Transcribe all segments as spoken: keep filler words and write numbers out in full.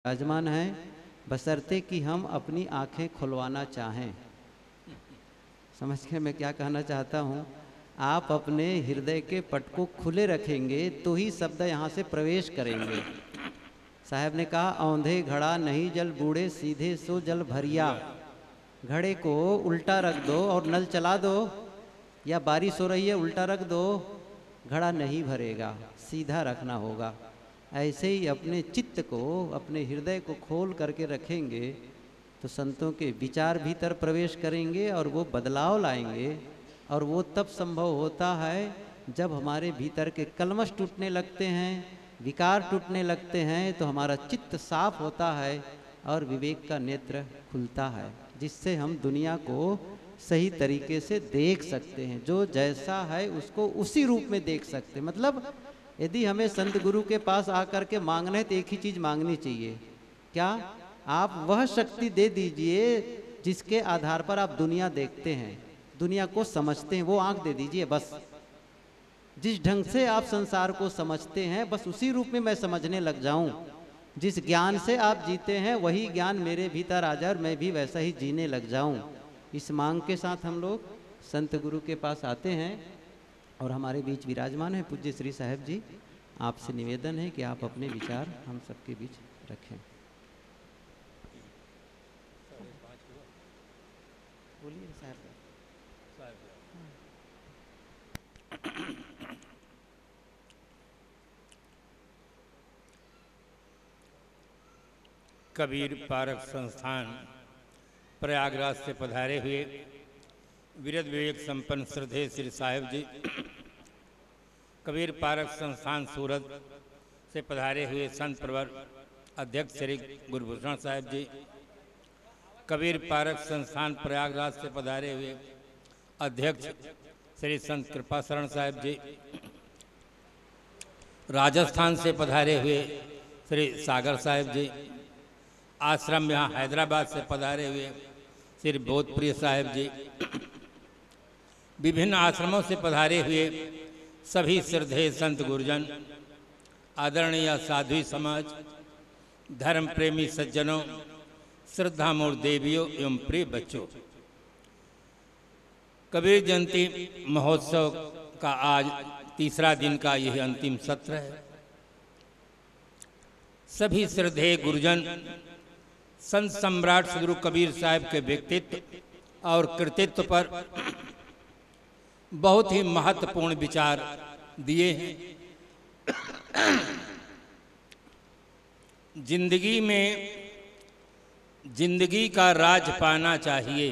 विराजमान है, बशर्ते कि हम अपनी आंखें खुलवाना चाहें। समझ के मैं क्या कहना चाहता हूँ? आप अपने हृदय के पट को खुले रखेंगे तो ही शब्द यहाँ से प्रवेश करेंगे। साहब ने कहा, औंधे घड़ा नहीं जल बूढ़े सीधे सो जल भरिया। घड़े को उल्टा रख दो और नल चला दो, या बारिश हो रही है उल्टा रख दो, घड़ा नहीं भरेगा, सीधा रखना होगा। ऐसे ही अपने चित्त को, अपने हृदय को खोल करके रखेंगे तो संतों के विचार भीतर प्रवेश करेंगे और वो बदलाव लाएंगे। और वो तब संभव होता है जब हमारे भीतर के कलमश टूटने लगते हैं, विकार टूटने लगते हैं, तो हमारा चित्त साफ होता है और विवेक का नेत्र खुलता है, जिससे हम दुनिया को सही तरीके से देख सकते हैं। जो जैसा है उसको उसी रूप में देख सकते हैं। मतलब यदि हमें संत गुरु के पास आकर के मांगना है तो एक ही चीज मांगनी चाहिए, क्या? आप वह शक्ति दे दीजिए जिसके आधार पर आप दुनिया देखते हैं, दुनिया को समझते हैं, वो आंख दे दीजिए बस। जिस ढंग से आप संसार को समझते हैं बस उसी रूप में मैं समझने लग जाऊं। जिस ज्ञान से आप जीते हैं वही ज्ञान मेरे भीतर आ जाए और मैं भी वैसा ही जीने लग जाऊं। इस मांग के साथ हम लोग संत गुरु के पास आते हैं और हमारे बीच विराजमान है पूज्य श्री साहब जी। आपसे निवेदन है कि आप अपने विचार हम सबके बीच रखें। बोलिए साहब। कबीर पारक संस्थान प्रयागराज से पधारे हुए विरद विवेक संपन्न श्रद्धेय श्री साहिब जी, कबीर पारक संस्थान सूरत से पधारे हुए संत प्रवर अध्यक्ष श्री गुरभूषण साहिब जी, कबीर पारक संस्थान प्रयागराज से पधारे हुए अध्यक्ष श्री संत कृपाशरण साहिब जी, राजस्थान से पधारे हुए श्री सागर साहिब जी, आश्रम यहाँ हैदराबाद से पधारे हुए श्री बोधप्रिय साहिब जी, विभिन्न आश्रमों से पधारे हुए सभी श्रद्धेय संत गुरुजन, आदरणीय साध्वी समाज, धर्म प्रेमी सज्जनों, श्रद्धामूर्त देवियों एवं प्रिय बच्चों, कबीर जयंती महोत्सव का आज तीसरा दिन का यह अंतिम सत्र है। सभी श्रद्धेय गुरुजन संत सम्राट सद्गुरु कबीर साहब के व्यक्तित्व और कृतित्व पर बहुत ही महत्वपूर्ण विचार दिए हैं। जिंदगी में जिंदगी का राज पाना चाहिए,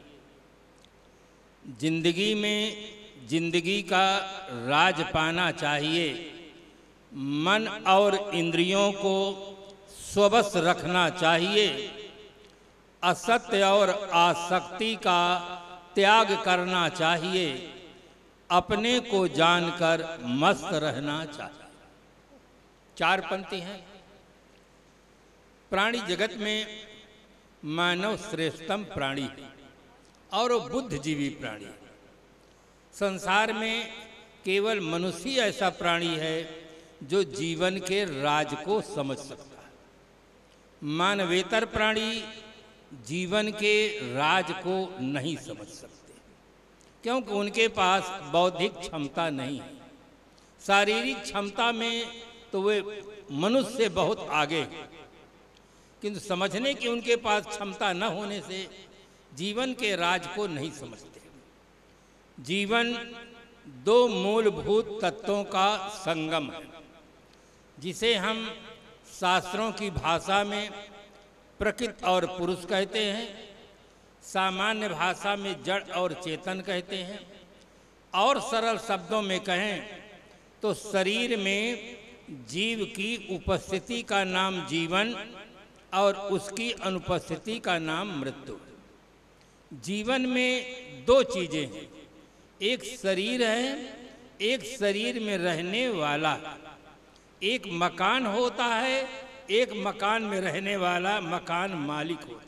जिंदगी में जिंदगी का राज पाना चाहिए, मन और इंद्रियों को स्वबस रखना चाहिए, असत्य और आसक्ति का त्याग करना चाहिए, अपने को जानकर मस्त रहना चाहिए। चार पंक्ति हैं। प्राणी जगत में मानव श्रेष्ठतम प्राणी है और वो बुद्धिजीवी प्राणी है। संसार में केवल मनुष्य ऐसा प्राणी है जो जीवन के राज को समझ सकता है। मानवेतर प्राणी जीवन के राज को नहीं समझ सकते, क्योंकि उनके पास बौद्धिक क्षमता नहीं है। शारीरिक क्षमता में तो वे मनुष्य से बहुत आगे हैं, किंतु समझने की उनके पास क्षमता न होने से जीवन के राज को नहीं समझते। जीवन दो मूलभूत तत्वों का संगम है, जिसे हम शास्त्रों की भाषा में प्रकृति और पुरुष कहते हैं, सामान्य भाषा में जड़ और चेतन कहते हैं, और सरल शब्दों में कहें तो शरीर में जीव की उपस्थिति का नाम जीवन और उसकी अनुपस्थिति का नाम मृत्यु। जीवन में दो चीजें हैं, एक शरीर है, एक शरीर में रहने वाला, एक मकान होता है, एक मकान में रहने वाला मकान मालिक होता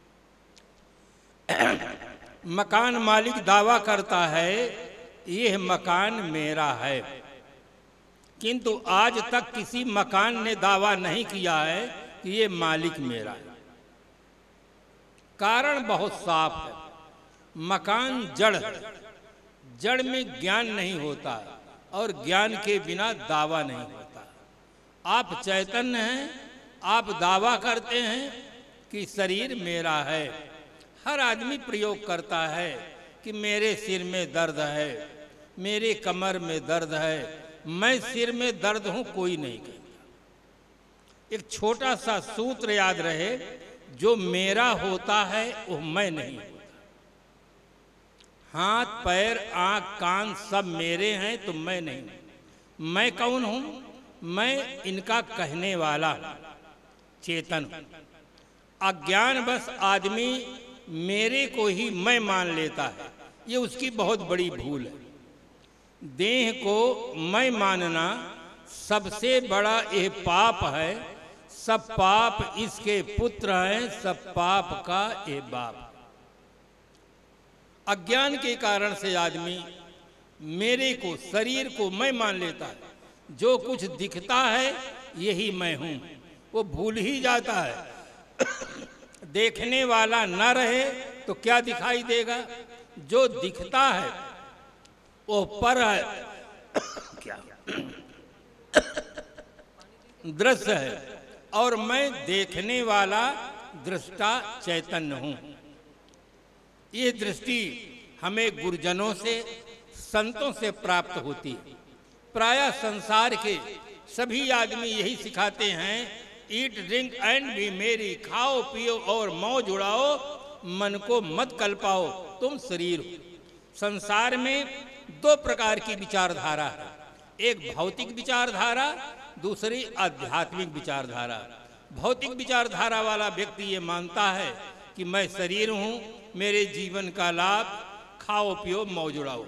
है। मकान मालिक दावा करता है यह मकान मेरा है, किंतु आज तक किसी मकान ने दावा नहीं किया है कि ये मालिक मेरा है। कारण बहुत साफ है, मकान जड़ है, जड़ में ज्ञान नहीं होता और ज्ञान के बिना दावा नहीं होता। आप चैतन्य हैं, आप दावा करते हैं कि शरीर मेरा है। हर आदमी प्रयोग करता है कि मेरे सिर में दर्द है, मेरे कमर में दर्द है, मैं सिर में दर्द हूं कोई नहीं कहता। एक छोटा सा सूत्र याद रहे, जो मेरा होता है वो मैं नहीं होता। हाथ पैर आंख कान सब मेरे हैं तो मैं नहीं। मैं कौन हूं? मैं इनका कहने वाला चेतन। अज्ञान बस आदमी मेरे को ही मैं मान लेता है, ये उसकी बहुत बड़ी भूल है। देह को मैं मानना सबसे बड़ा यह पाप है। सब पाप इसके पुत्र हैं, सब पाप का ये बाप। अज्ञान के कारण से आदमी मेरे को, शरीर को मैं मान लेता है। जो कुछ दिखता है यही मैं हूं, वो भूल ही जाता है। देखने वाला न रहे तो क्या दिखाई देगा? जो दिखता है वो पर है, क्या दृश्य है, और मैं देखने वाला दृष्टा चैतन्य हूं। ये दृष्टि हमें गुरुजनों से, संतों से प्राप्त होती है। प्रायः संसार के सभी आदमी यही सिखाते हैं, ईट ड्रिंक एंड बी मेरी, खाओ पियो और मौज उड़ाओ, मन को मत कल्पाओ, तुम शरीर हो। संसार में दो प्रकार की विचारधारा है, एक भौतिक विचारधारा, दूसरी आध्यात्मिक विचारधारा। भौतिक विचारधारा वाला व्यक्ति ये मानता है कि मैं शरीर हूं, मेरे जीवन का लाभ खाओ पियो मौज उड़ाओ।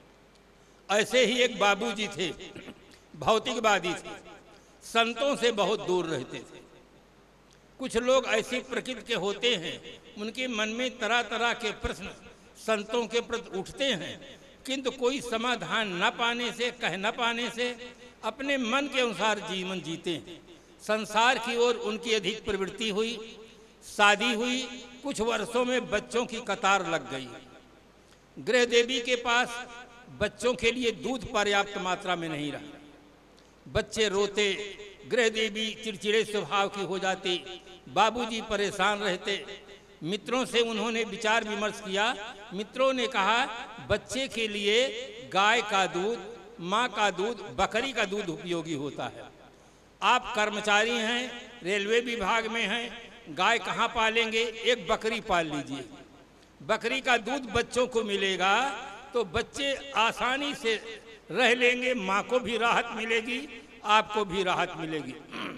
ऐसे ही एक बाबूजी थे, भौतिकवादी थे, संतों से बहुत दूर रहते थे। कुछ लोग ऐसी प्रकृति के होते हैं, उनके मन में तरह तरह के प्रश्न संतों के प्रति उठते हैं, किंतु कोई समाधान न पाने से, कह न पाने से अपने मन के अनुसार जीवन जीते हैं। संसार की ओर उनकी अधिक प्रवृत्ति हुई, शादी हुई, कुछ वर्षों में बच्चों की कतार लग गई। गृह देवी के पास बच्चों के लिए दूध पर्याप्त मात्रा में नहीं रहा। बच्चे रोते, गृह देवी चिड़चिड़े स्वभाव की हो जाती, बाबूजी परेशान रहते। मित्रों से उन्होंने विचार विमर्श किया। मित्रों ने कहा, बच्चे के लिए गाय का दूध, माँ का दूध, बकरी का दूध उपयोगी होता है। आप कर्मचारी हैं, रेलवे विभाग में हैं, गाय कहाँ पालेंगे? एक बकरी पाल लीजिए। बकरी का दूध बच्चों को मिलेगा तो बच्चे आसानी से रह लेंगे, माँ को भी राहत मिलेगी, आपको भी राहत मिलेगी।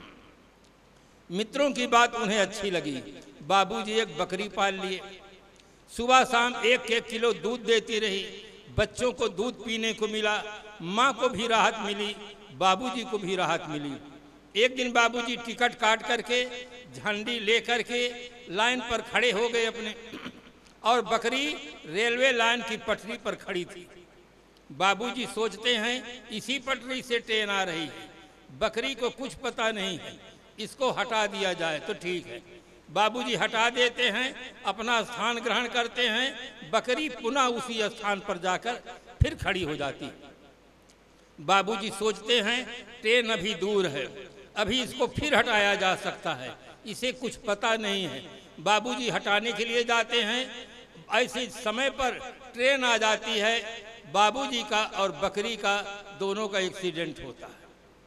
मित्रों की बात उन्हें अच्छी लगी। बाबूजी एक बकरी पाल लिए। सुबह शाम एक एक किलो दूध देती रही, बच्चों को दूध पीने को मिला, माँ को भी राहत मिली, बाबूजी को भी राहत मिली। एक दिन बाबूजी टिकट काट करके, झंडी लेकर के लाइन पर खड़े हो गए अपने, और बकरी रेलवे लाइन की पटरी पर खड़ी थी। बाबूजी सोचते हैं इसी पटरी से ट्रेन आ रही है, बकरी को कुछ पता नहीं है, इसको हटा दिया जाए तो ठीक है। बाबूजी हटा देते हैं, अपना स्थान ग्रहण करते हैं, बकरी पुनः उसी स्थान पर जाकर फिर खड़ी हो जाती है। बाबूजी सोचते हैं ट्रेन अभी दूर है, अभी इसको फिर हटाया जा सकता है, इसे कुछ पता नहीं है। बाबूजी हटाने के लिए जाते हैं, ऐसे समय पर ट्रेन आ जाती है, बाबूजी का और बकरी का दोनों का एक्सीडेंट होता है।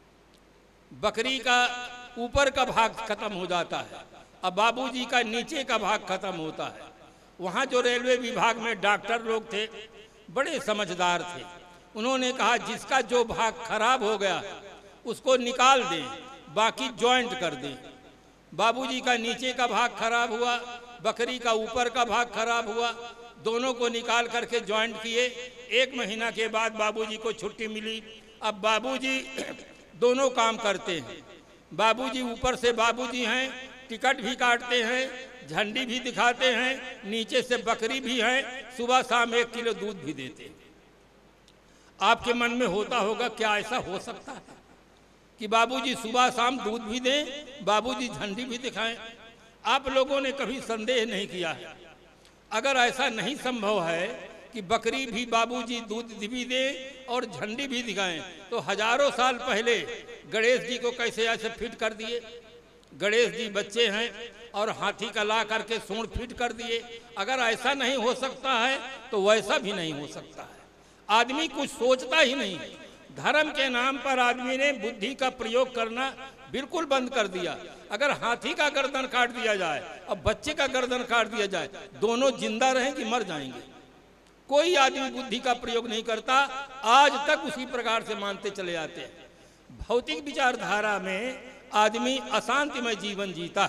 बकरी का ऊपर का भाग खत्म हो जाता है, अब बाबूजी का नीचे का भाग खत्म होता है। वहाँ जो रेलवे विभाग में डॉक्टर लोग थे, बड़े समझदार थे। उन्होंने कहा जिसका जो भाग खराब हो गया उसको निकाल दें, बाकी जॉइंट कर दें। बाबूजी का नीचे का भाग खराब हुआ, बकरी का ऊपर का भाग खराब हुआ, दोनों को निकाल करके जॉइंट किए। एक महीना के बाद बाबूजी को छुट्टी मिली। अब बाबूजी दोनों काम करते हैं। बाबूजी ऊपर से बाबूजी हैं, टिकट भी काटते हैं, झंडी भी दिखाते हैं, नीचे से बकरी भी है, सुबह शाम एक किलो दूध भी देते हैं। आपके मन में होता होगा क्या ऐसा हो सकता है कि बाबूजी सुबह शाम दूध भी दें, बाबूजी झंडी भी दिखाएं। आप लोगों ने कभी संदेह नहीं किया है। अगर ऐसा नहीं संभव है कि बकरी भी बाबूजी दूध भी दे और झंडी भी दिखाएं, तो हजारों साल पहले गणेश जी को कैसे ऐसे फिट कर दिए? गणेश जी बच्चे हैं और हाथी का ला करके सूंड फिट कर दिए। अगर ऐसा नहीं हो सकता है तो वैसा भी नहीं हो सकता है। आदमी कुछ सोचता ही नहीं। धर्म के नाम पर आदमी ने बुद्धि का प्रयोग करना बिल्कुल बंद कर दिया। अगर हाथी का गर्दन काट दिया जाए और बच्चे का गर्दन काट दिया जाए, दोनों जिंदा रहें कि मर जाएंगे? कोई आदमी बुद्धि का प्रयोग नहीं करता, आज तक उसी प्रकार से मानते चले आते हैं। भौतिक विचारधारा में आदमी अशांतिमय जीवन जीता।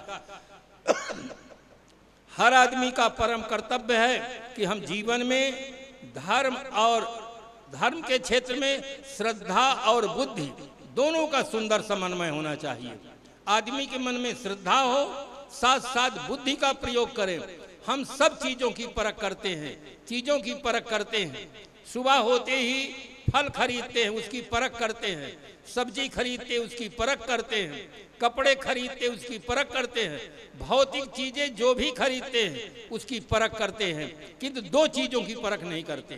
हर आदमी का परम कर्तव्य है कि हम जीवन में धर्म और धर्म के क्षेत्र में श्रद्धा और बुद्धि दोनों का सुंदर समन्वय होना चाहिए। आदमी के मन में श्रद्धा हो, साथ साथ बुद्धि का प्रयोग करें। हम सब चीजों की परख करते हैं, चीजों की परख करते हैं। सुबह होते ही फल खरीदते हैं, उसकी परख करते हैं। सब्जी खरीदते उसकी परख करते हैं। कपड़े खरीदते उसकी परख करते हैं। भौतिक चीजें जो भी खरीदते हैं उसकी परख करते हैं, किंतु दो चीजों की परख नहीं करते।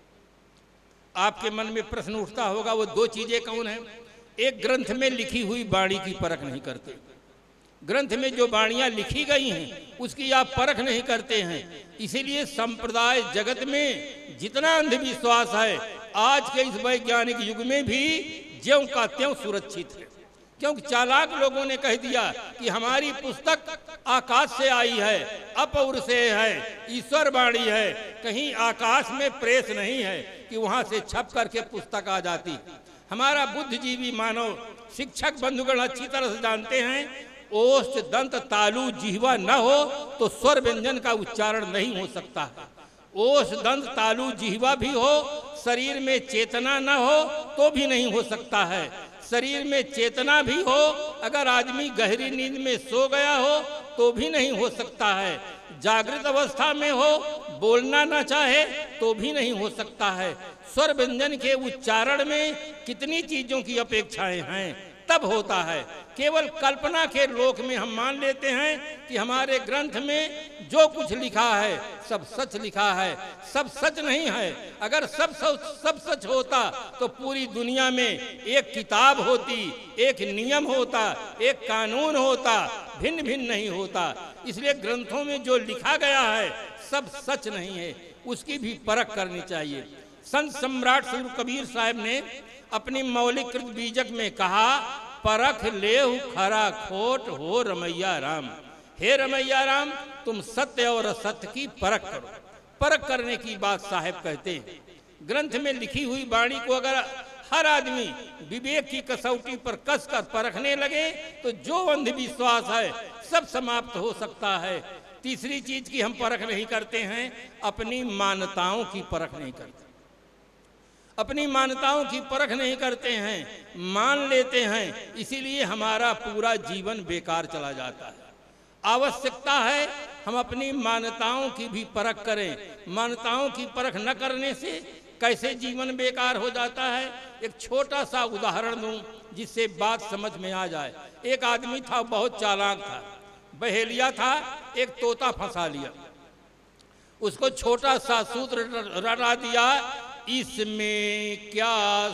आपके मन में प्रश्न उठता होगा, वो दो चीजें कौन है? एक, ग्रंथ में लिखी हुई वाणी की परख नहीं करते। ग्रंथ में जो वाणियां लिखी गई हैं उसकी आप परख नहीं करते हैं। इसीलिए संप्रदाय जगत में जितना अंधविश्वास है, आज के इस वैज्ञानिक युग में भी ज्यों का त्यों सुरक्षित है। क्योंकि चालाक लोगों ने कह दिया कि हमारी पुस्तक आकाश से आई है, अपौर से है, ईश्वर वाणी है। कहीं आकाश में प्रेस नहीं है कि वहां से छप करके पुस्तक आ जाती। हमारा बुद्धिजीवी मानव शिक्षक बंधुगण अच्छी तरह से जानते हैं, ओष्ठ दंत तालु जिह्वा न हो तो स्वर व्यंजन का उच्चारण नहीं हो सकता है। ओष्ठ दंत तालु जिह्वा भी हो, शरीर में चेतना न हो तो भी नहीं हो सकता है। शरीर में चेतना भी हो, अगर आदमी गहरी नींद में सो गया हो तो भी नहीं हो सकता है। जागृत अवस्था में हो, बोलना ना चाहे तो भी नहीं हो सकता है। स्वर व्यंजन के उच्चारण में कितनी चीजों की अपेक्षाएं हैं, तब होता है। केवल कल्पना के लोक में हम मान लेते हैं कि हमारे ग्रंथ में जो कुछ लिखा है सब सच लिखा है। सब सच नहीं है। अगर सब सब, सब सच होता तो पूरी दुनिया में एक किताब होती, एक नियम होता, एक कानून होता, भिन्न भिन्न नहीं होता। इसलिए ग्रंथों में जो लिखा गया है सब सच नहीं है, उसकी भी परख करनी चाहिए। संत सम्राट श्री कबीर साहब ने अपनी मौलिक कृत बीजक में कहा, परख लेहु खरा खोट हो रमैया राम। हे रमैया राम, तुम सत्य और असत्य की परख करो। परख करने की बात साहब कहते हैं। ग्रंथ में लिखी हुई वाणी को अगर हर आदमी विवेक की कसौटी पर कस कर परखने लगे तो जो अंधविश्वास है सब समाप्त हो सकता है। तीसरी चीज की हम परख नहीं करते हैं, अपनी मान्यताओं की परख नहीं करते। अपनी मान्यताओं की परख नहीं करते हैं, मान लेते हैं, इसीलिए हमारा पूरा जीवन बेकार चला जाता है। आवश्यकता है हम अपनी मान्यताओं की भी परख करें। मान्यताओं की परख न करने से कैसे जीवन बेकार हो जाता है, एक छोटा सा उदाहरण दूं जिससे बात समझ में आ जाए। एक आदमी था, बहुत चालाक था, बहेलिया था, एक तोता फंसा लिया। उसको छोटा सा सूत्र रटा दिया, इसमें क्या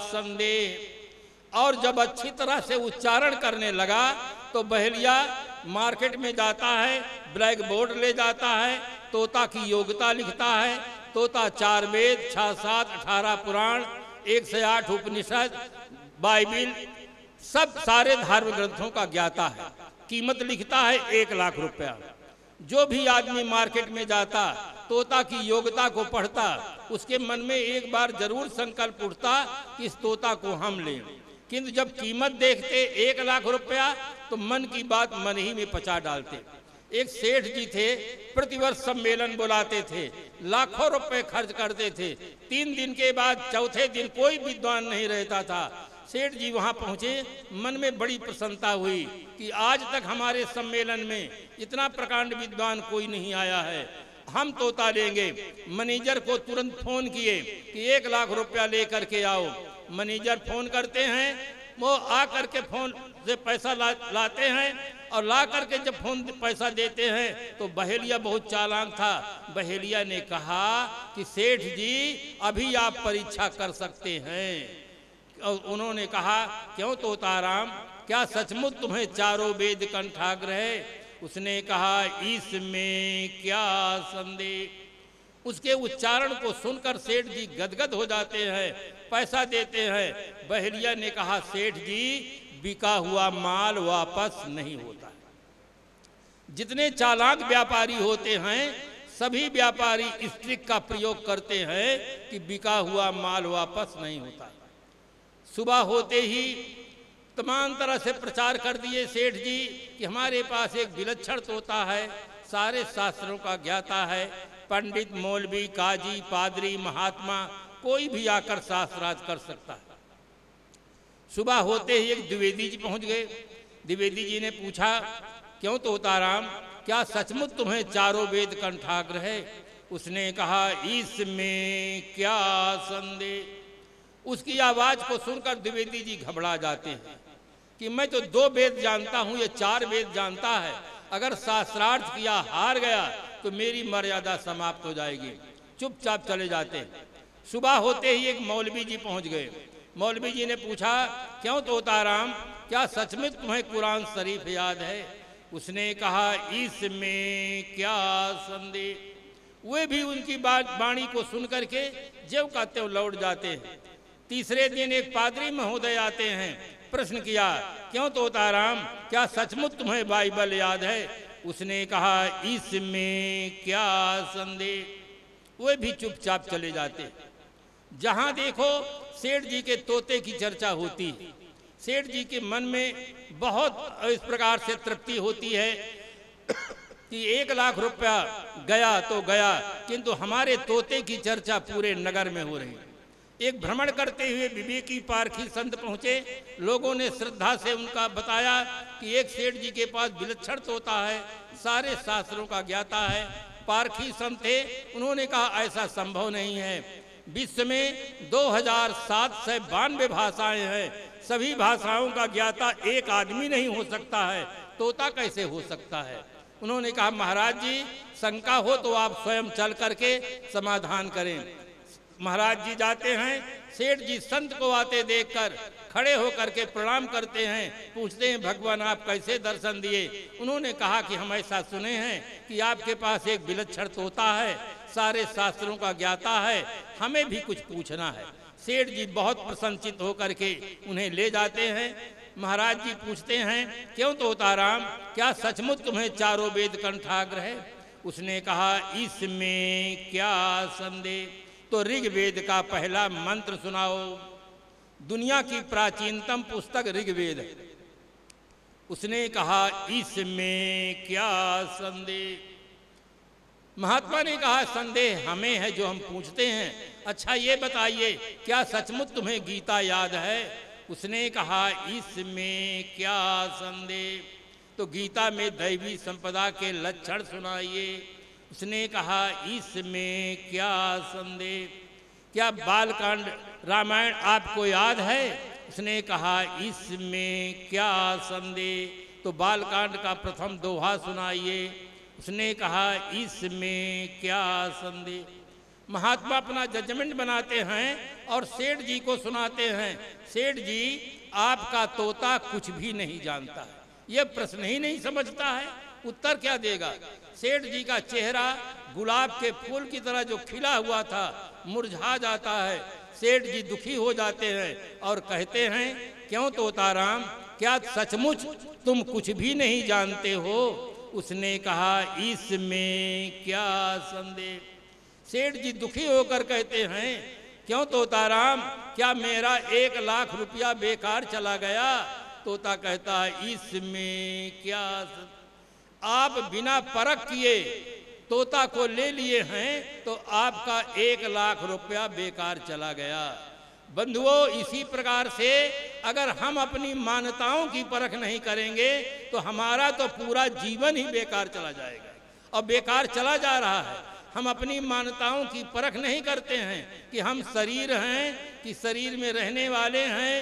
संदेह। और जब अच्छी तरह से उच्चारण करने लगा तो बहेलिया मार्केट में जाता है, ब्लैक बोर्ड ले जाता है, तोता की योग्यता लिखता है। तोता चार वेद, छह सात अठारह पुराण, एक से आठ उपनिषद, बाइबिल, सब सारे धार्मिक ग्रंथों का ज्ञाता है। कीमत लिखता है एक लाख रुपया। जो भी आदमी मार्केट में जाता, तोता की योग्यता को पढ़ता, उसके मन में एक बार जरूर संकल्प उठता कि इस तोता को हम लें। किंतु जब कीमत देखते एक लाख रुपया तो मन की बात मन ही में पचा डालते। एक सेठ जी थे, प्रतिवर्ष सम्मेलन बुलाते थे, लाखों रुपए खर्च करते थे। तीन दिन के बाद चौथे दिन कोई विद्वान नहीं रहता था। सेठ जी वहां पहुंचे, मन में बड़ी प्रसन्नता हुई कि आज तक हमारे सम्मेलन में इतना प्रकांड विद्वान कोई नहीं आया है, हम तोता लेंगे। मैनेजर को तुरंत फोन किए कि एक लाख रुपया लेकर के आओ। मैनेजर फोन करते हैं, वो आ करके फोन से पैसा ला, लाते हैं और ला करके जब फोन पैसा देते हैं तो बहेलिया बहुत चालाक था। बहेलिया ने कहा कि सेठ जी अभी आप परीक्षा कर सकते हैं। और उन्होंने कहा क्यों तोताराम, क्या सचमुच तुम्हें चारों वेद कंठाग्र है? उसने कहा इसमें क्या संदेह। उसके उच्चारण को सुनकर सेठ जी गदगद हो जाते हैं, पैसा देते हैं। बहेलिया ने कहा सेठ जी बिका हुआ माल वापस नहीं होता। जितने चालाक व्यापारी होते हैं सभी व्यापारी इस ट्रिक का प्रयोग करते हैं कि बिका हुआ माल वापस नहीं होता। सुबह होते ही तमाम तरह से प्रचार कर दिए सेठ जी कि हमारे पास एक विलक्षण तोता है, सारे शास्त्रों का ज्ञाता है, पंडित मौलवी काजी पादरी महात्मा कोई भी आकर शास्त्रार्थ कर सकता है। सुबह होते ही एक द्विवेदी जी पहुंच गए। द्विवेदी जी ने पूछा क्यों तोताराम, क्या सचमुच तुम्हें चारों वेद कंठाग्र है? उसने कहा इसमें क्या संदेह। उसकी आवाज को सुनकर द्विवेदी जी घबरा जाते हैं कि मैं तो दो वेद जानता हूं, ये चार वेद जानता है, अगर शास्त्रार्थ किया हार गया तो मेरी मर्यादा समाप्त हो जाएगी। चुपचाप चले जाते हैं। सुबह होते ही एक मौलवी जी पहुंच गए। मौलवी जी ने पूछा क्यों तोताराम, क्या सचमुच तुम्हें कुरान शरीफ याद है? उसने कहा इसमें क्या संदेह। वे भी उनकी बात वाणी को सुनकर के ज्यों का त्यों लौट जाते हैं। तीसरे दिन एक पादरी महोदय आते हैं। प्रश्न किया क्यों तोताराम, क्या सचमुच तुम्हें बाइबल याद है? उसने कहा इसमें क्या संदेह। वे भी चुपचाप चले जाते। जहां देखो सेठ जी के तोते की चर्चा होती है। सेठ जी के मन में बहुत इस प्रकार से तृप्ति होती है कि एक लाख रुपया गया तो गया, किंतु हमारे तोते की चर्चा पूरे नगर में हो रही है। एक भ्रमण करते हुए विवेकी पारखी संत पहुंचे। लोगों ने श्रद्धा से उनका बताया कि एक सेठ जी के पास विलक्षण तोता है, सारे शास्त्रों का ज्ञाता है। पारखी संत थे, उन्होंने कहा ऐसा संभव नहीं है। विश्व में दो हजार सात सौ बानवे भाषाएं हैं, सभी भाषाओं का ज्ञाता एक आदमी नहीं हो सकता है, तोता कैसे हो सकता है? उन्होंने कहा महाराज जी शंका हो तो आप स्वयं चल करके समाधान करें। महाराज जी जाते हैं। सेठ जी संत को आते देखकर खड़े होकर के प्रणाम करते हैं। पूछते हैं भगवान आप कैसे दर्शन दिए? उन्होंने कहा कि हम ऐसा सुने हैं कि आपके पास एक विलक्षण तोता है, सारे शास्त्रों का ज्ञाता है, हमें भी कुछ पूछना है। सेठ जी बहुत प्रसन्नचित होकर के उन्हें ले जाते हैं। महाराज जी पूछते हैं क्यों तोताराम, क्या सचमुच तुम्हें चारों वेद कंठाग्र है? उसने कहा इसमें क्या संदेह। तो ऋग्वेद का पहला मंत्र सुनाओ। दुनिया की प्राचीनतम पुस्तक ऋग्वेद है। उसने कहा इसमें क्या संदेह। महात्मा ने कहा संदेह हमें है जो हम पूछते हैं। अच्छा ये बताइए क्या सचमुच तुम्हें गीता याद है? उसने कहा इसमें क्या संदेह। तो गीता में दैवी संपदा के लक्षण सुनाइए। उसने कहा इसमें क्या संदेह। क्या बालकांड रामायण आपको याद है? उसने कहा इसमें क्या संदेह। तो बालकांड का प्रथम दोहा सुनाइए। उसने कहा इसमें क्या संदेह। महात्मा अपना जजमेंट बनाते हैं और सेठ जी को सुनाते हैं। सेठ जी आपका तोता कुछ भी नहीं जानता है, यह प्रश्न ही नहीं समझता है, उत्तर क्या देगा? सेठ जी का चेहरा गुलाब के फूल की तरह जो खिला हुआ था मुरझा जाता है। सेठ जी दुखी हो जाते हैं और कहते हैं क्यों तोताराम, क्या सचमुच तुम कुछ भी नहीं जानते हो? उसने कहा इसमें क्या संदेह। सेठ जी दुखी होकर कहते हैं क्यों तोताराम, क्या मेरा एक लाख रुपया बेकार चला गया? तोता कहता है इसमें क्या संदेह। आप बिना परख किए तोता को ले लिए हैं तो आपका एक लाख रुपया बेकार चला गया। बंधुओं इसी प्रकार से अगर हम अपनी मान्यताओं की परख नहीं करेंगे तो हमारा तो पूरा जीवन ही बेकार चला जाएगा और बेकार चला जा रहा है। हम अपनी मान्यताओं की परख नहीं करते हैं कि हम शरीर हैं, कि शरीर में रहने वाले हैं,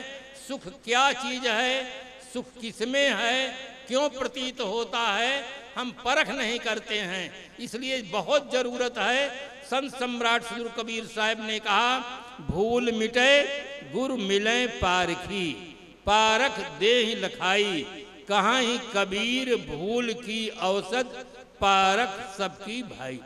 सुख क्या चीज है, सुख किसमें है, क्यों प्रतीत होता है, हम परख नहीं करते हैं। इसलिए बहुत जरूरत है। संत सम्राट सदगुरु कबीर साहब ने कहा, भूल मिटे गुरु मिले पारखी, पारख देहि लखाई, कहाँ ही कबीर भूल की औसत, पारख सबकी भाई।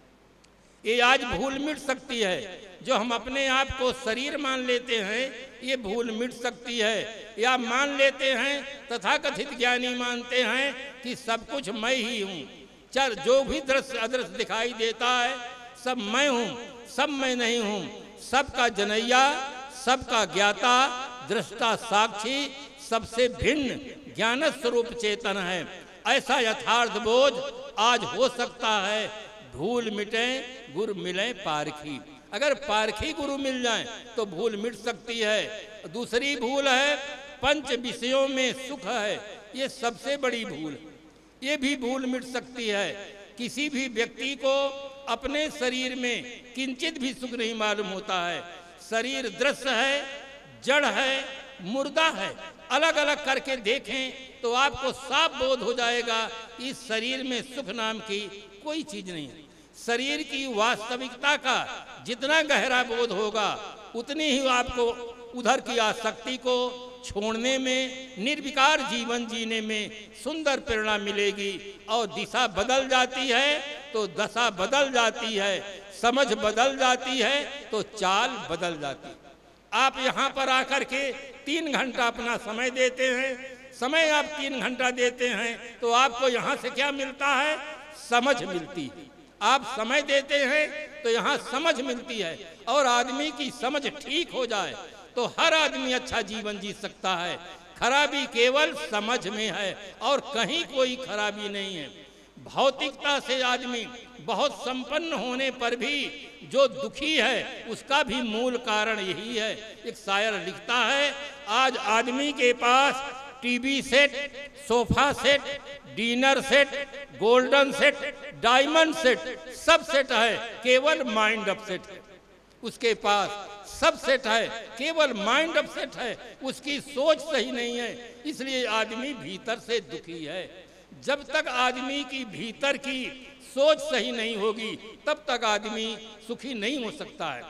ये आज भूल मिट सकती है। जो हम अपने आप को शरीर मान लेते हैं, ये भूल मिट सकती है। या मान लेते हैं, तथाकथित ज्ञानी मानते हैं कि सब कुछ मैं ही हूँ। चल जो भी दृश्य अदृश्य दिखाई देता है, सब मैं हूँ, सब मैं नहीं हूँ। सबका जनैया, सबका ज्ञाता, दृष्टा साक्षी, सबसे भिन्न ज्ञान स्वरूप चेतन है। ऐसा यथार्थ बोध आज हो सकता है। भूल मिटे गुरु मिले पारखी। अगर पारखी गुरु मिल जाए तो भूल मिट सकती है। दूसरी भूल है पंच विषयों में सुख है, ये सबसे बड़ी भूल। ये भी भूल मिट सकती है। किसी भी व्यक्ति को अपने शरीर में किंचित भी सुख नहीं मालूम होता है। शरीर दृश्य है, जड़ है, मुर्दा है। अलग अलग करके देखें तो आपको साफ बोध हो जाएगा, इस शरीर में सुख नाम की कोई चीज नहीं है। शरीर की वास्तविकता का जितना गहरा बोध होगा, उतनी ही आपको उधर की आसक्ति को छोड़ने में, निर्विकार जीवन जीने में सुंदर प्रेरणा मिलेगी। और दिशा बदल जाती है तो दशा बदल जाती है, समझ बदल जाती है तो चाल बदल जाती है। आप यहाँ पर आकर के तीन घंटा अपना समय देते हैं, समय आप तीन घंटा देते हैं तो आपको यहाँ से क्या मिलता है? समझ मिलती है। आप समय देते हैं तो यहाँ समझ मिलती है। और आदमी की समझ ठीक हो जाए तो हर आदमी अच्छा जीवन जी सकता है। खराबी केवल समझ में है और कहीं कोई खराबी नहीं है। भौतिकता से आदमी बहुत संपन्न होने पर भी जो दुखी है, उसका भी मूल कारण यही है। एक शायर लिखता है, आज आदमी के पास TV set, sofa set, dinner set, golden set, diamond set, सब सेट है, केवल माइंड अपसेट है। उसके पास सब सेट है, केवल माइंड अपसेट है, उसकी सोच सही नहीं है। इसलिए आदमी भीतर से दुखी है। जब तक आदमी की भीतर की सोच सही नहीं होगी, तब तक आदमी सुखी नहीं हो सकता है।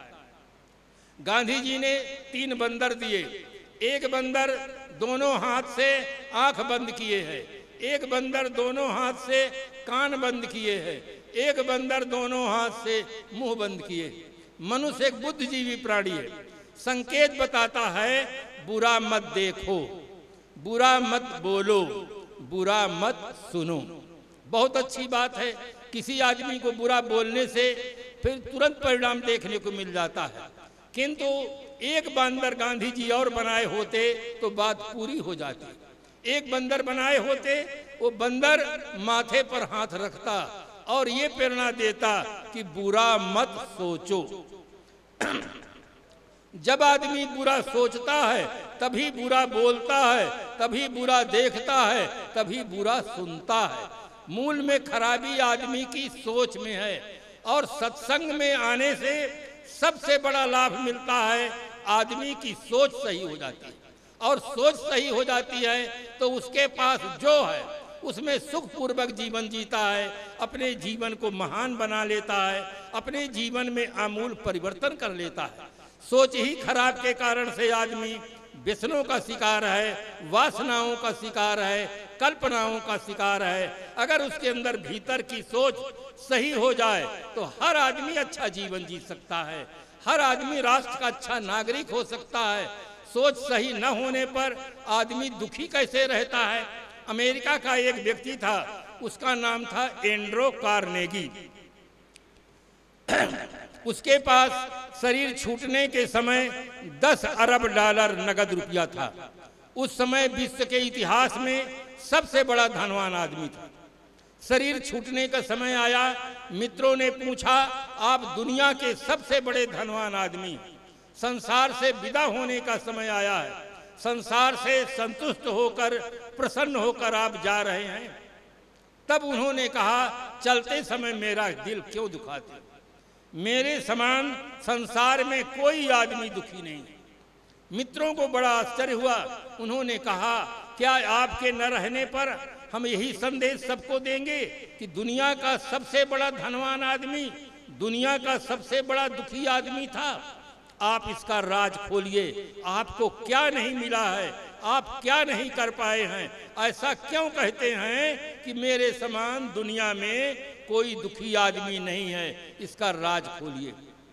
गांधी जी ने तीन बंदर दिए। एक बंदर दोनों हाथ से आंख बंद किए है, एक बंदर दोनों हाथ से कान बंद किए है, एक बंदर दोनों हाथ से मुंह बंद किए। मनुष्य एक बुद्धिजीवी प्राणी है। संकेत बताता है, बुरा मत देखो, बुरा मत बोलो, बुरा मत सुनो। बहुत अच्छी बात है। किसी आदमी को बुरा बोलने से फिर तुरंत परिणाम देखने को मिल जाता है, किंतु एक बंदर गांधी जी और बनाए होते तो बात पूरी हो जाती। एक बंदर बनाए होते, वो बंदर माथे पर हाथ रखता और ये प्रेरणा देता कि बुरा मत सोचो। जब आदमी बुरा सोचता है तभी बुरा बोलता है, तभी बुरा देखता है, तभी बुरा सुनता है। मूल में खराबी आदमी की सोच में है। और सत्संग में आने से सबसे बड़ा लाभ मिलता है, आदमी की सोच सही हो जाती है। और सोच सही हो जाती है तो उसके पास जो है उसमें सुखपूर्वक जीवन जीता है, अपने जीवन को महान बना लेता है, अपने जीवन में आमूल परिवर्तन कर लेता है। सोच ही खराब के कारण से आदमी व्यसनों का शिकार है, वासनाओं का शिकार है, कल्पनाओं का शिकार है। अगर उसके अंदर भीतर की सोच सही हो जाए तो हर आदमी अच्छा जीवन जी सकता है, हर आदमी राष्ट्र का अच्छा नागरिक हो सकता है। सोच सही न होने पर आदमी दुखी कैसे रहता है? अमेरिका का एक व्यक्ति था, उसका नाम था एंड्रो कार्नेगी। उसके पास शरीर छूटने के समय दस अरब डॉलर नगद रुपया था। उस समय विश्व के इतिहास में सबसे बड़ा धनवान आदमी था। शरीर छूटने का समय आया, मित्रों ने पूछा, आप दुनिया के सबसे बड़े धनवान आदमी, संसार से विदा होने का समय आया है, संसार से संतुष्ट होकर प्रसन्न होकर आप जा रहे हैं। तब उन्होंने कहा, चलते समय मेरा दिल क्यों दुखाते? मेरे समान संसार में कोई आदमी दुखी नहीं है। मित्रों को बड़ा आश्चर्य हुआ। उन्होंने कहा, क्या आपके न रहने पर हम यही संदेश सबको देंगे कि दुनिया का सबसे बड़ा धनवान आदमी, दुनिया का सबसे बड़ा दुखी आदमी था? आप इसका राज खोलिए, आपको क्या नहीं मिला है, आप क्या नहीं कर पाए हैं, ऐसा क्यों कहते हैं कि मेरे समान दुनिया में कोई दुखी आदमी नहीं है, इसका राज खोलिए।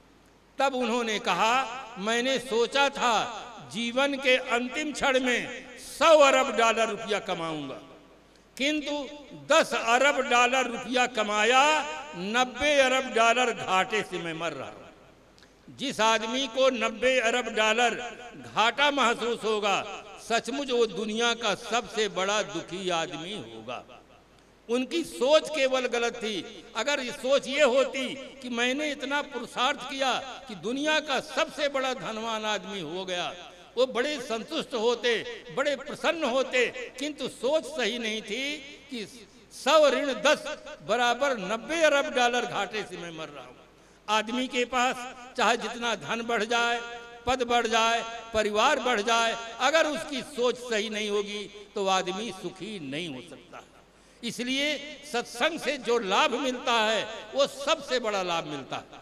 तब उन्होंने कहा, मैंने सोचा था जीवन के अंतिम क्षण में सौ अरब डॉलर रुपया कमाऊंगा, किंतु दस अरब डॉलर रुपया कमाया, नब्बे अरब डॉलर घाटे से मैं मर रहा हूं। जिस आदमी को नब्बे अरब डॉलर घाटा महसूस होगा, सचमुच वो दुनिया का सबसे बड़ा दुखी आदमी होगा। उनकी सोच केवल गलत थी। अगर ये सोच ये होती कि मैंने इतना पुरुषार्थ किया कि दुनिया का सबसे बड़ा धनवान आदमी हो गया, वो बड़े संतुष्ट होते, बड़े प्रसन्न होते। किंतु सोच सही नहीं थी कि सौ ऋण दस बराबर नब्बे अरब डॉलर घाटे से मैं मर रहा हूं। आदमी के पास चाहे जितना धन बढ़ जाए, पद बढ़ जाए, परिवार बढ़ जाए, अगर उसकी सोच सही नहीं होगी तो आदमी सुखी नहीं हो सकता। इसलिए सत्संग से जो लाभ मिलता है वो सबसे बड़ा लाभ मिलता है।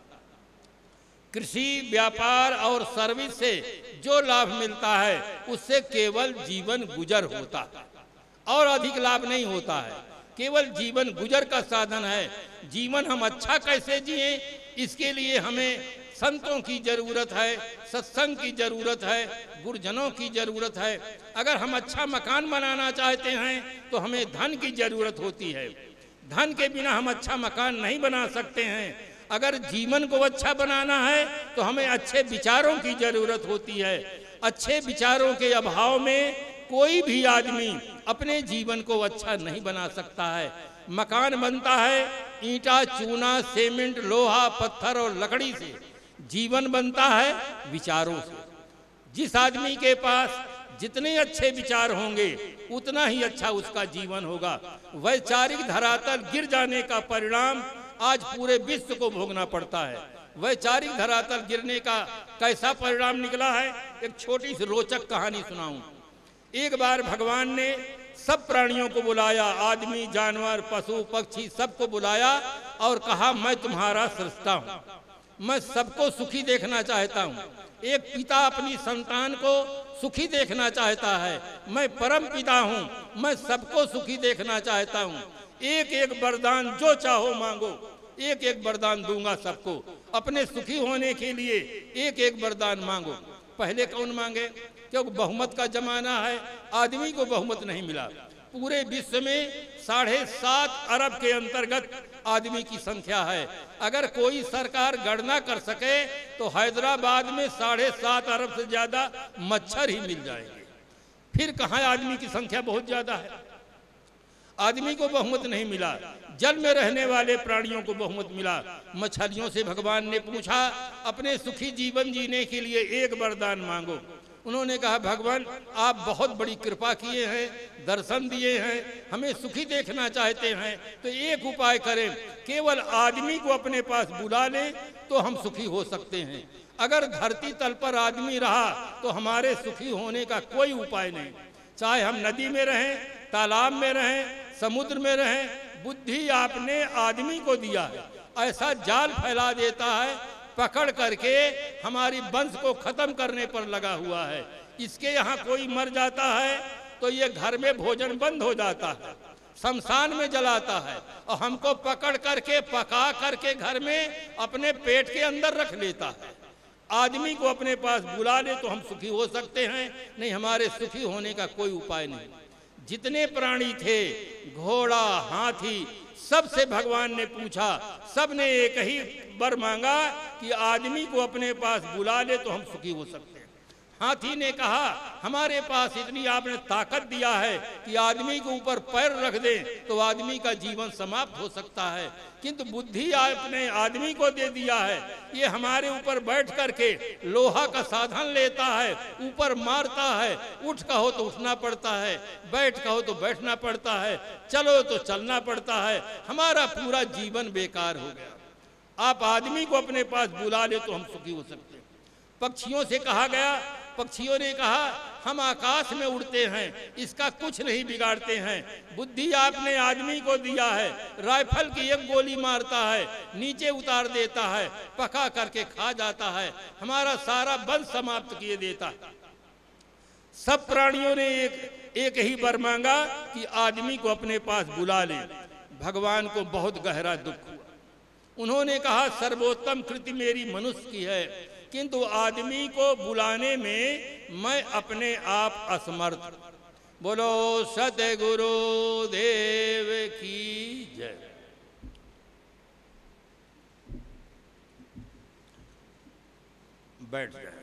कृषि, व्यापार और सर्विस से जो लाभ मिलता है उससे केवल जीवन गुजर होता है और अधिक लाभ नहीं होता है। केवल जीवन गुजर का साधन है। जीवन हम अच्छा कैसे जिए, इसके लिए हमें संतों की जरूरत है, सत्संग की जरूरत है, गुरुजनों की जरूरत है। अगर हम अच्छा मकान बनाना चाहते हैं तो हमें धन की जरूरत होती है। धन के बिना हम अच्छा मकान नहीं बना सकते हैं। अगर जीवन को अच्छा बनाना है तो हमें अच्छे विचारों की जरूरत होती है। अच्छे विचारों के अभाव में कोई भी आदमी अपने जीवन को अच्छा नहीं बना सकता है। मकान बनता है ईंटा, चूना, सीमेंट, लोहा, पत्थर और लकड़ी से। जीवन बनता है विचारों से। जिस आदमी के पास जितने अच्छे विचार होंगे उतना ही अच्छा उसका जीवन होगा। वैचारिक धरातल गिर जाने का परिणाम आज पूरे विश्व को भोगना पड़ता है। वैचारिक धरातल गिरने का कैसा परिणाम निकला है, एक छोटी सी रोचक कहानी सुनाऊं। एक बार भगवान ने सब प्राणियों को बुलाया, आदमी, जानवर, पशु, पक्षी, सबको बुलाया और कहा, मैं तुम्हारा सृष्टा हूं, मैं सबको सुखी देखना चाहता हूं। एक पिता अपनी संतान को सुखी देखना चाहता है। मैं परम पिता हूं, मैं सबको सुखी देखना चाहता हूं। एक एक वरदान जो चाहो मांगो, एक एक वरदान दूंगा सबको। अपने सुखी होने के लिए एक एक वरदान मांगो। पहले कौन मांगे? क्योंकि बहुमत का जमाना है, आदमी को बहुमत नहीं मिला। पूरे विश्व में साढ़े सात अरब के अंतर्गत आदमी की संख्या है। अगर कोई सरकार गणना कर सके तो हैदराबाद में साढ़े सात अरब से ज्यादा मच्छर ही मिल जाएंगे। फिर कहाँ आदमी की संख्या बहुत ज्यादा है। आदमी को बहुमत नहीं मिला। जल में रहने वाले प्राणियों को बहुमत मिला। मछलियों से भगवान ने पूछा, अपने सुखी जीवन जीने के लिए एक वरदान मांगो। उन्होंने कहा, भगवान आप बहुत बड़ी कृपा किए हैं, दर्शन दिए हैं, हमें सुखी देखना चाहते हैं, तो एक उपाय करें, केवल आदमी को अपने पास बुला लें तो हम सुखी हो सकते हैं। अगर धरती तल पर आदमी रहा तो हमारे सुखी होने का कोई उपाय नहीं। चाहे हम नदी में रहें, तालाब में रहें, समुद्र में रहें, बुद्धि आपने आदमी को दिया है, ऐसा जाल फैला देता है, पकड़ करके हमारी वंश को खत्म करने पर लगा हुआ है। इसके यहाँ कोई मर जाता है तो ये घर में भोजन बंद हो जाता है, शमशान में जलाता है, और हमको पकड़ करके पका करके घर में अपने पेट के अंदर रख लेता है। आदमी को अपने पास बुला ले तो हम सुखी हो सकते हैं, नहीं हमारे सुखी होने का कोई उपाय नहीं। जितने प्राणी थे, घोड़ा, हाथी, सबसे भगवान ने पूछा, सब ने एक ही वर मांगा कि आदमी को अपने पास बुला ले तो हम सुखी हो सकते हैं। हाथी ने कहा, हमारे पास इतनी आपने ताकत दिया है कि आदमी के ऊपर पैर रख दे तो आदमी का जीवन समाप्त हो सकता है, किंतु बुद्धि आपने आदमी को दे दिया है, ये हमारे ऊपर बैठ करके लोहा का साधन लेता है, ऊपर मारता है, उठ कहो तो उठना पड़ता है, बैठ कहो तो बैठना पड़ता है, चलो तो चलना पड़ता है, हमारा पूरा जीवन बेकार हो गया। आप आदमी को अपने पास बुला ले तो हम सुखी हो सकते हैं। पक्षियों से कहा गया, पक्षियों ने कहा हम आकाश में उड़ते हैं, इसका कुछ नहीं बिगाड़ते हैं। बुद्धि आपने आदमी को दिया है, राइफल की एक गोली मारता है, नीचे उतार देता है, पका करके खा जाता है, हमारा सारा वंश समाप्त किए देता है। सब प्राणियों ने एक एक ही वर मांगा कि आदमी को अपने पास बुला ले। भगवान को बहुत गहरा दुख हुआ। उन्होंने कहा सर्वोत्तम कृति मेरी मनुष्य की है, किंतु आदमी को बुलाने में मैं अपने आप असमर्थ। बोलो सतगुरु देव की जय। बैठ जाए।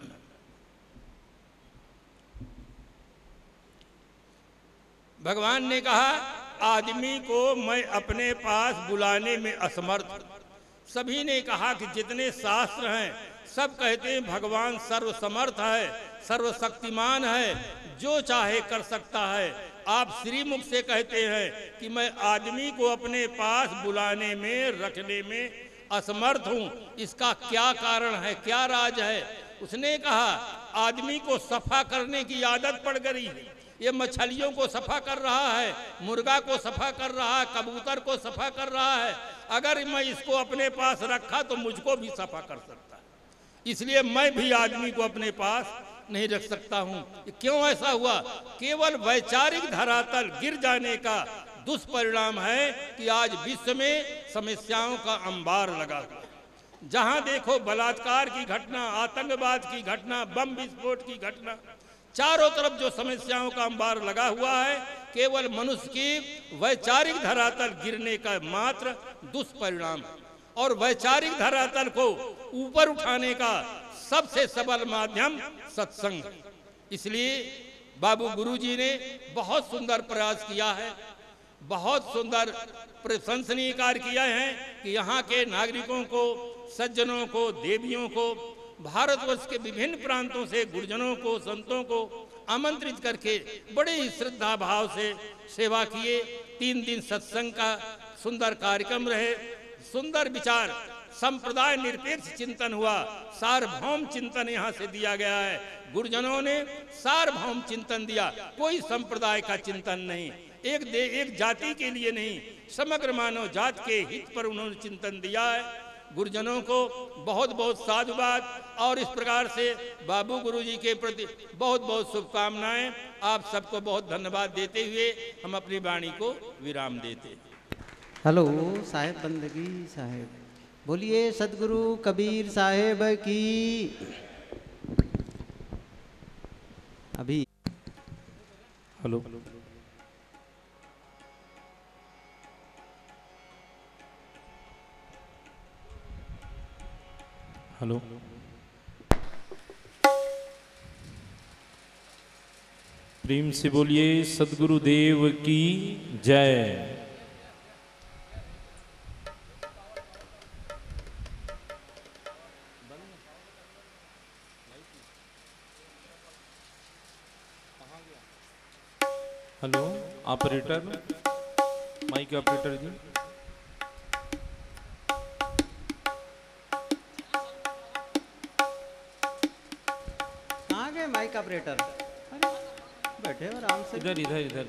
भगवान ने कहा आदमी को मैं अपने पास बुलाने में असमर्थ। सभी ने कहा कि जितने शास्त्र हैं सब कहते हैं भगवान सर्वसमर्थ है, सर्वशक्तिमान है, जो चाहे कर सकता है। आप श्रीमुख से कहते हैं कि मैं आदमी को अपने पास बुलाने में रखने में असमर्थ हूँ। इसका क्या कारण है, क्या राज है? उसने कहा आदमी को सफा करने की आदत पड़ गई। ये मछलियों को सफा कर रहा है, मुर्गा को सफा कर रहा है, कबूतर को सफा कर रहा है। अगर मैं इसको अपने पास रखा तो मुझको भी सफा कर सकता है, इसलिए मैं भी आदमी को अपने पास नहीं रख सकता हूँ। क्यों ऐसा हुआ? केवल वैचारिक धरातल गिर जाने का दुष्परिणाम है कि आज विश्व में समस्याओं का अंबार लगा हुआ। जहाँ देखो बलात्कार की घटना, आतंकवाद की घटना, बम विस्फोट की घटना, चारों तरफ जो समस्याओं का अंबार लगा हुआ है, केवल मनुष्य की वैचारिक धरातल गिरने का मात्र दुष्परिणाम है। और वैचारिक धरातल को ऊपर उठाने का सबसे सबल माध्यम सत्संग है। इसलिए बाबू गुरुजी ने बहुत सुंदर प्रयास किया है, बहुत सुंदर प्रशंसनीय कार्य किया है कि यहाँ के नागरिकों को, सज्जनों को, देवियों को, भारतवर्ष के विभिन्न प्रांतों से गुरुजनों को, संतों को आमंत्रित करके बड़े ही श्रद्धा भाव से सेवा किए। तीन दिन सत्संग का सुंदर कार्यक्रम रहे, सुंदर विचार, संप्रदाय निरपेक्ष चिंतन हुआ, सार्वभौम चिंतन यहाँ से दिया गया है। गुरुजनों ने सार्वभौम चिंतन दिया, कोई संप्रदाय का चिंतन नहीं, एक दे एक जाति के लिए नहीं, समग्र मानव जात के हित पर उन्होंने चिंतन दिया है। गुरुजनों को बहुत बहुत साधुवाद और इस प्रकार से बाबू गुरुजी के प्रति बहुत बहुत शुभकामनाएं। आप सबको बहुत धन्यवाद देते हुए हम अपनी वाणी को विराम देते हैं। हेलो साहेब बंदगी साहेब, बोलिए सदगुरु कबीर साहेब की। अभी हेलो हेलो प्रेम से बोलिए सदगुरु देव की जय। हेलो ऑपरेटर, माइक ऑपरेटर जी। कहाँ गए माइक ऑपरेटर? बैठे हो आराम से। इधर इधर इधर।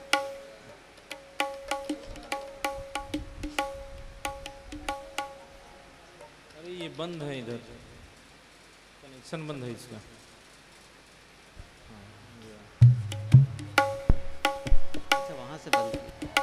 अरे ये बंद है, इधर कनेक्शन बंद है इसका। अच्छा वहां से बंद।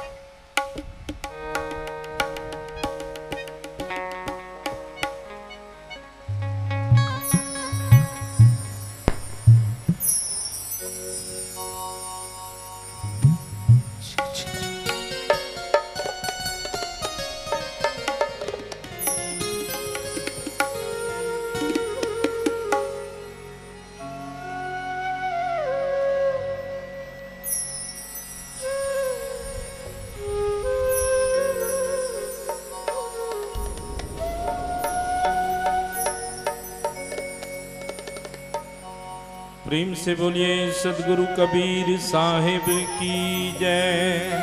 प्रेम से बोलिए सदगुरु कबीर साहिब की जय।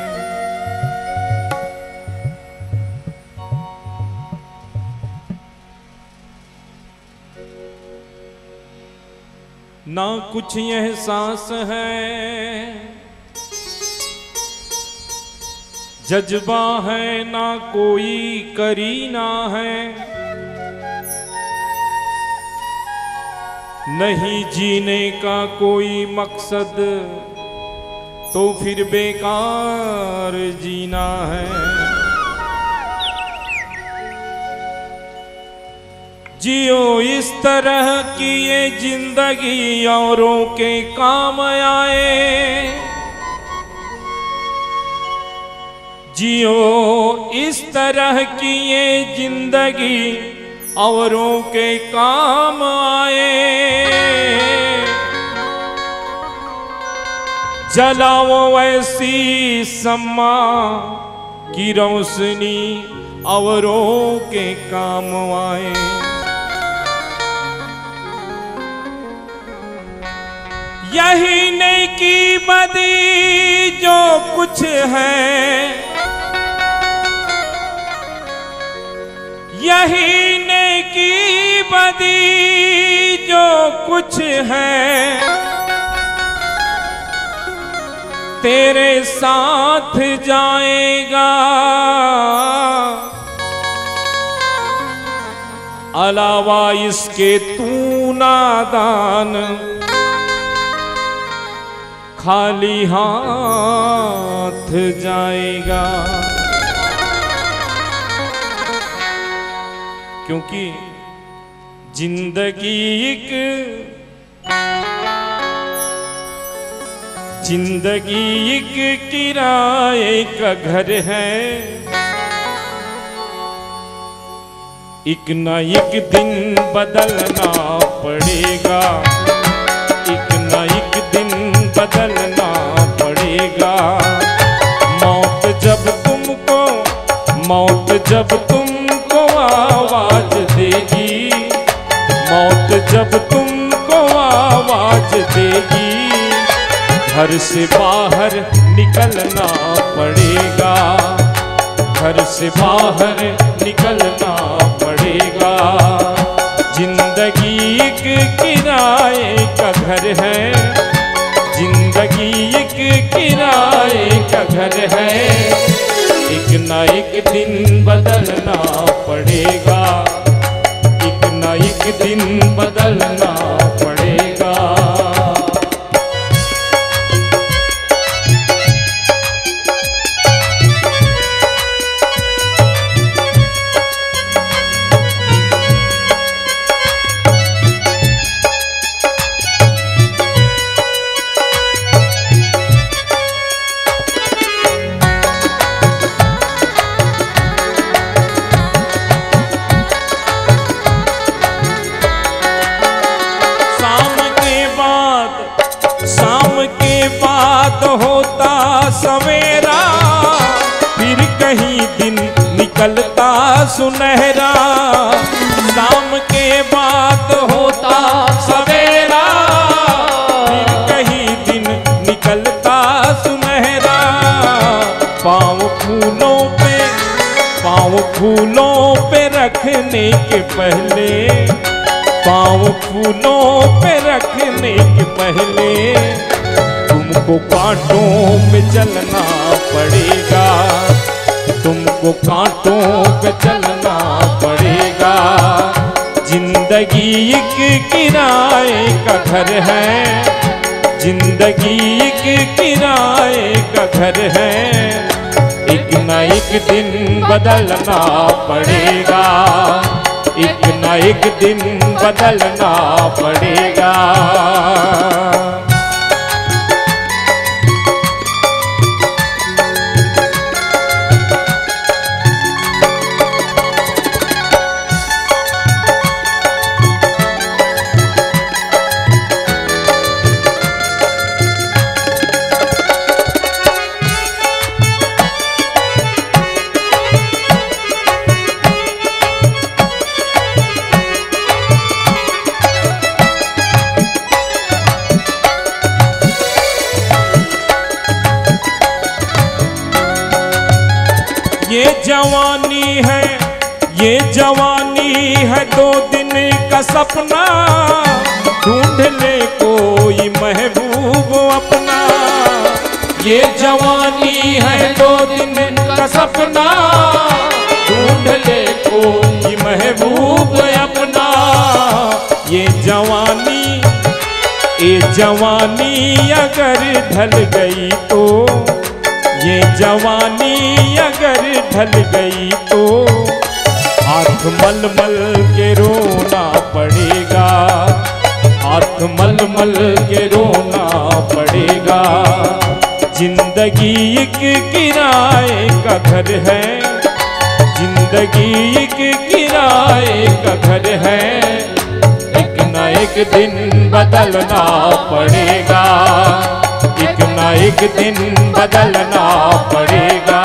ना कुछ एहसास है, जज्बा है ना कोई करीना है, नहीं जीने का कोई मकसद तो फिर बेकार जीना है। जियो इस तरह की ये जिंदगी औरों के काम आए, जियो इस तरह की ये जिंदगी औरों के काम आए। जलाओ ऐसी सम्मा की रोशनी औरों के काम आए। यही नेकी बदी जो कुछ है, यही नेकी बदी जो कुछ है, तेरे साथ जाएगा। अलावा इसके तू नादान खाली हाथ जाएगा। क्योंकि जिंदगी एक जिंदगी एक किराए का घर है, एक ना एक दिन बदलना पड़ेगा, एक ना एक दिन बदलना पड़ेगा। मौत जब तुमको मौत जब तुमको आवाज देगी, मौत जब तुमको आवाज देगी, घर से बाहर निकलना पड़ेगा, घर से बाहर निकलना पड़ेगा। जिंदगी एक किराए का घर है, जिंदगी एक किराए का घर है, एक ना एक दिन बदलना पड़ेगा, एक ना एक दिन बदलना पड़ेगा। होता सवेरा फिर कहीं दिन निकलता सुनहरा, शाम के बाद होता सवेरा फिर कहीं दिन निकलता सुनहरा। पाँव फूलों पे पाँव फूलों पे रखने के पहले, पाँव फूलों पे रखने के पहले तुमको कांटों पे चलना पड़ेगा, तुमको कांटों पे चलना पड़ेगा। जिंदगी एक किराए का घर है, जिंदगी एक किराए का घर है, एक ना एक दिन बदलना पड़ेगा, एक ना एक दिन बदलना पड़ेगा। ये जवानी है, ये जवानी है दो दिन का सपना, ढूंढ ले कोई महबूब अपना। ये जवानी है दो दिन का सपना, ढूंढ ले कोई महबूब अपना। ये जवानी, ये जवानी अगर ढल गई तो, ये जवानी अगर ढल गई तो हाथ मल मल के रोना पड़ेगा, हाथ मल मल के रोना पड़ेगा। जिंदगी एक किराए का घर है, जिंदगी एक किराए का घर है। एक न एक दिन बदलना पड़ेगा, एक न एक दिन बदलना पड़ेगा।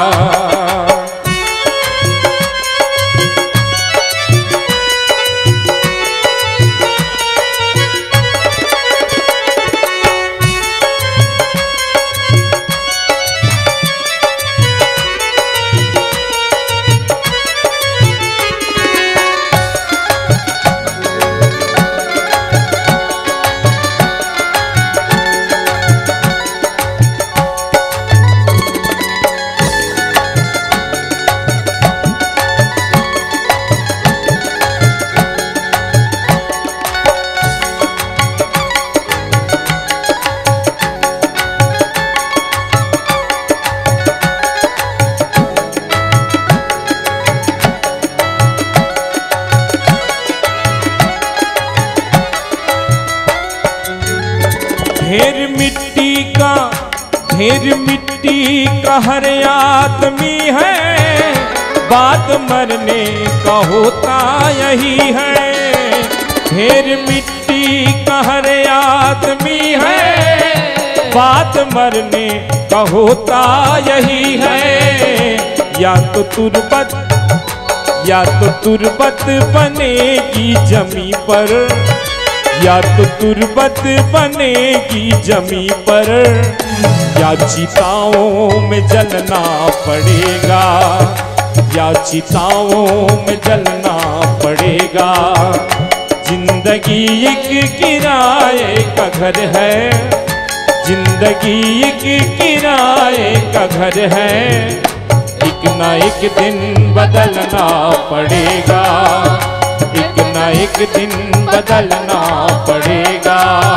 ढेर मिट्टी का, ढेर मिट्टी का हर आदमी है, बात मरने का होता यही है। ढेर मिट्टी का हर आदमी है, बात मरने का होता यही है। या तो तुरबत, या तो तुरबत बनेगी जमी पर, या तो तुरबत बनेगी जमी पर, या चिताओं में जलना पड़ेगा, या चिताओं में जलना पड़ेगा। जिंदगी एक किराए का घर है, जिंदगी एक किराए का घर है। एक ना एक दिन बदलना पड़ेगा, एक ना एक दिन बदलना पड़ेगा।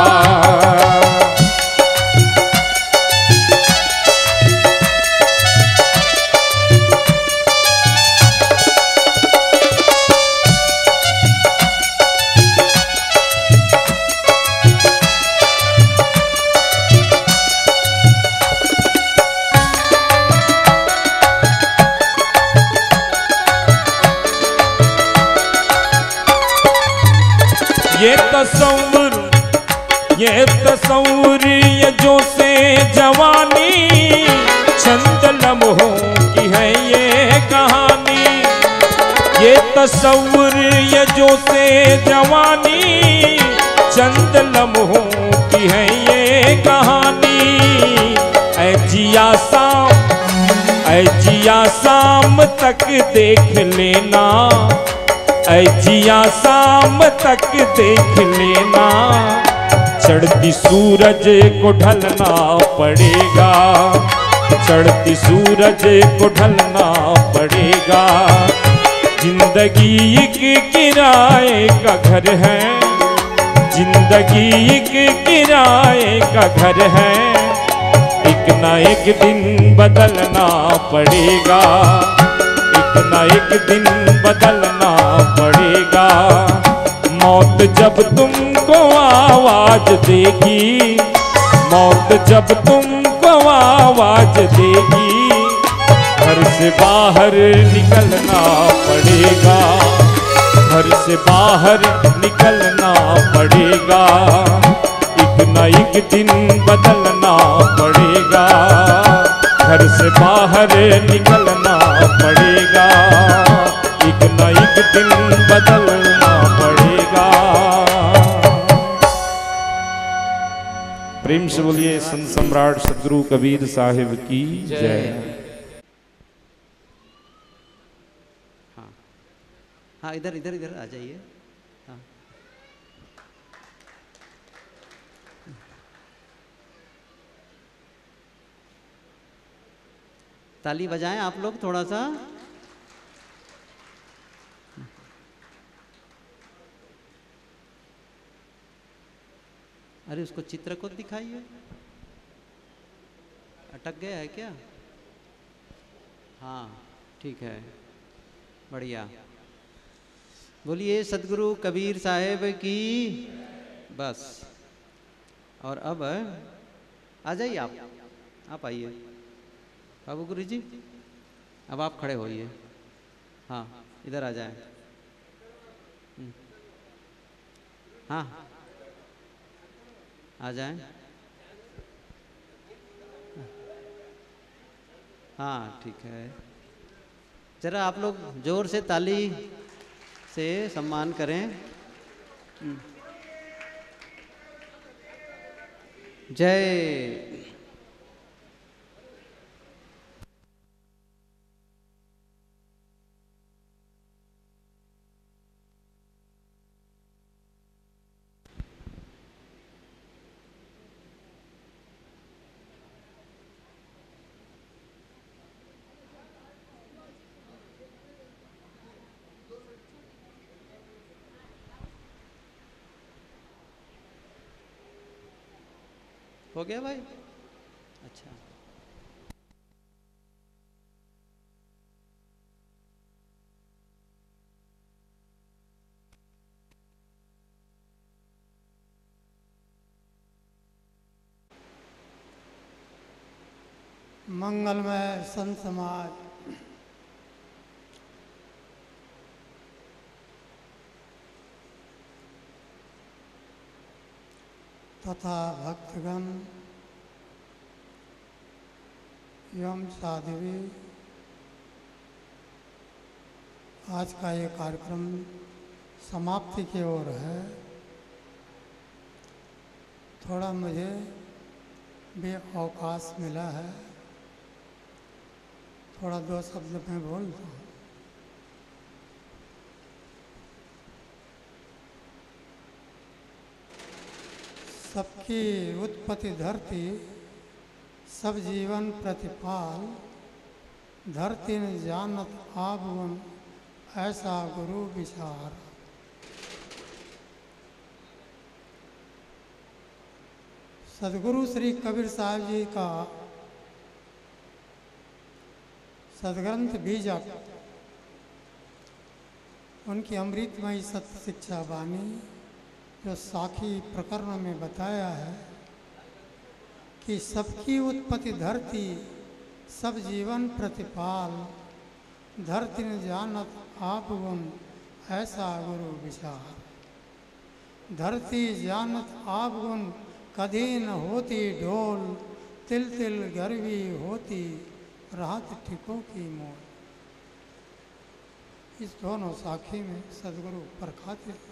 ये तस्वुर, ये तस्वुर ये जो से जवानी, चंद लम्हों की है ये कहानी। ये तस्वुर ये जो से जवानी, चंद लम्हों की है ये कहानी। ऐ जिया शाम, ऐ जिया शाम तक देख लेना, ऐ जिया शाम तक देख लेना। चढ़ती सूरज को ढलना पड़ेगा, चढ़ती सूरज को ढलना पड़ेगा। जिंदगी एक किराए का घर है, जिंदगी एक किराए का घर है। एक ना एक दिन बदलना पड़ेगा, एक ना एक दिन बदलना पड़ेगा। मौत जब तुमको आवाज देगी, मौत जब तुमको आवाज देगी, घर से बाहर निकलना पड़ेगा, घर से बाहर निकलना पड़ेगा। एक ना एक दिन बदलना पड़ेगा, घर से बाहर निकलना पड़ेगा। एक ना एक दिन बदलना पड़ेगा। प्रेम से बोलिए संत सम्राट सदगुरु कबीर साहिब की जय। हाँ, इधर इधर इधर आ जाइए। हाँ, ताली बजाएं आप लोग थोड़ा सा। अरे उसको चित्र को दिखाइए, अटक गया है क्या? हाँ ठीक है, बढ़िया। बोलिए सदगुरु कबीर साहेब की। बस, और अब आ जाइए आप आप आइए बाबू गुरु जी, अब आप खड़े होइए। हाँ इधर आ जाएं। हाँ आ जाएं। हाँ ठीक है, जरा आप लोग जोर से ताली से सम्मान करें। जय। हो गया भाई? अच्छा, मंगलमय संत समाज, तथा भक्तगण एवं साध्वी, आज का ये कार्यक्रम समाप्ति की ओर है। थोड़ा मुझे भी अवकाश मिला है, थोड़ा दो शब्द में बोलता हूँ। सबकी उत्पत्ति धरती, सब जीवन प्रतिपाल, धरती न जानत आभुवन, ऐसा गुरु विचार। सदगुरु श्री कबीर साहब जी का सदग्रंथ बीजक, उनकी अमृतमयी सत्य शिक्षा वाणी, जो साखी प्रकरण में बताया है कि सबकी उत्पत्ति धरती, सब जीवन प्रतिपाल, धरती न जानत आभुवन, ऐसा गुरु विचार। धरती जानत आभुवन, कधी न होती ढोल, तिल तिल गर्वी होती, राहत ठिको की मोल। इस दोनों साखी में सदगुरु परखाते हैं।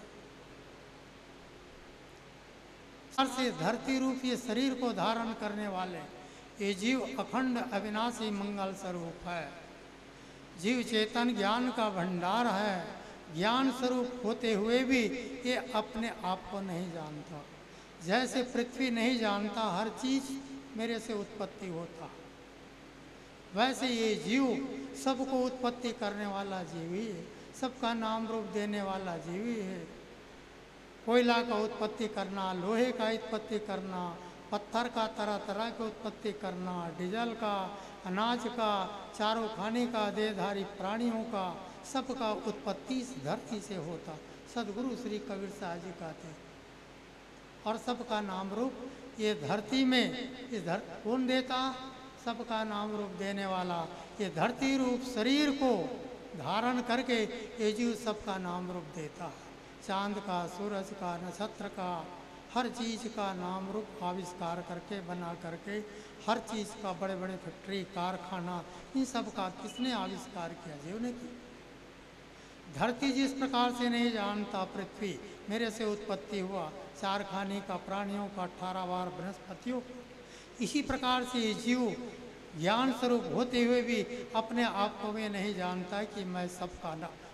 से धरती रूप ये शरीर को धारण करने वाले ये जीव अखंड अविनाशी मंगल स्वरूप है। जीव चेतन ज्ञान का भंडार है। ज्ञान स्वरूप होते हुए भी ये अपने आप को नहीं जानता। जैसे पृथ्वी नहीं जानता हर चीज मेरे से उत्पत्ति होता, वैसे ये जीव सबको उत्पत्ति करने वाला जीव ही है, सबका नाम रूप देने वाला जीव ही है। कोयला का उत्पत्ति करना, लोहे का उत्पत्ति करना, पत्थर का तरह तरह की उत्पत्ति करना, डीजल का, अनाज का, चारों खाने का, देहधारी प्राणियों का, सबका उत्पत्ति इस धरती से होता। सदगुरु श्री कबीर साहब जी कहते हैं। और सबका नाम रूप ये धरती में इस धर कौन देता? सबका नाम रूप देने वाला ये धरती रूप शरीर को धारण करके ये जीव सबका नाम रूप देता है। चांद का, सूरज का, नक्षत्र का, हर चीज़ का नाम रूप आविष्कार करके बना करके, हर चीज़ का बड़े बड़े फैक्ट्री, कारखाना, इन सब का किसने आविष्कार किया? जीव ने किया। धरती जिस प्रकार से नहीं जानता पृथ्वी मेरे से उत्पत्ति हुआ, चार खाने का, प्राणियों का, अठारह बार वनस्पतियों का, इसी प्रकार से ये जीव ज्ञान स्वरूप होते हुए भी अपने आप को में नहीं जानता कि मैं सबका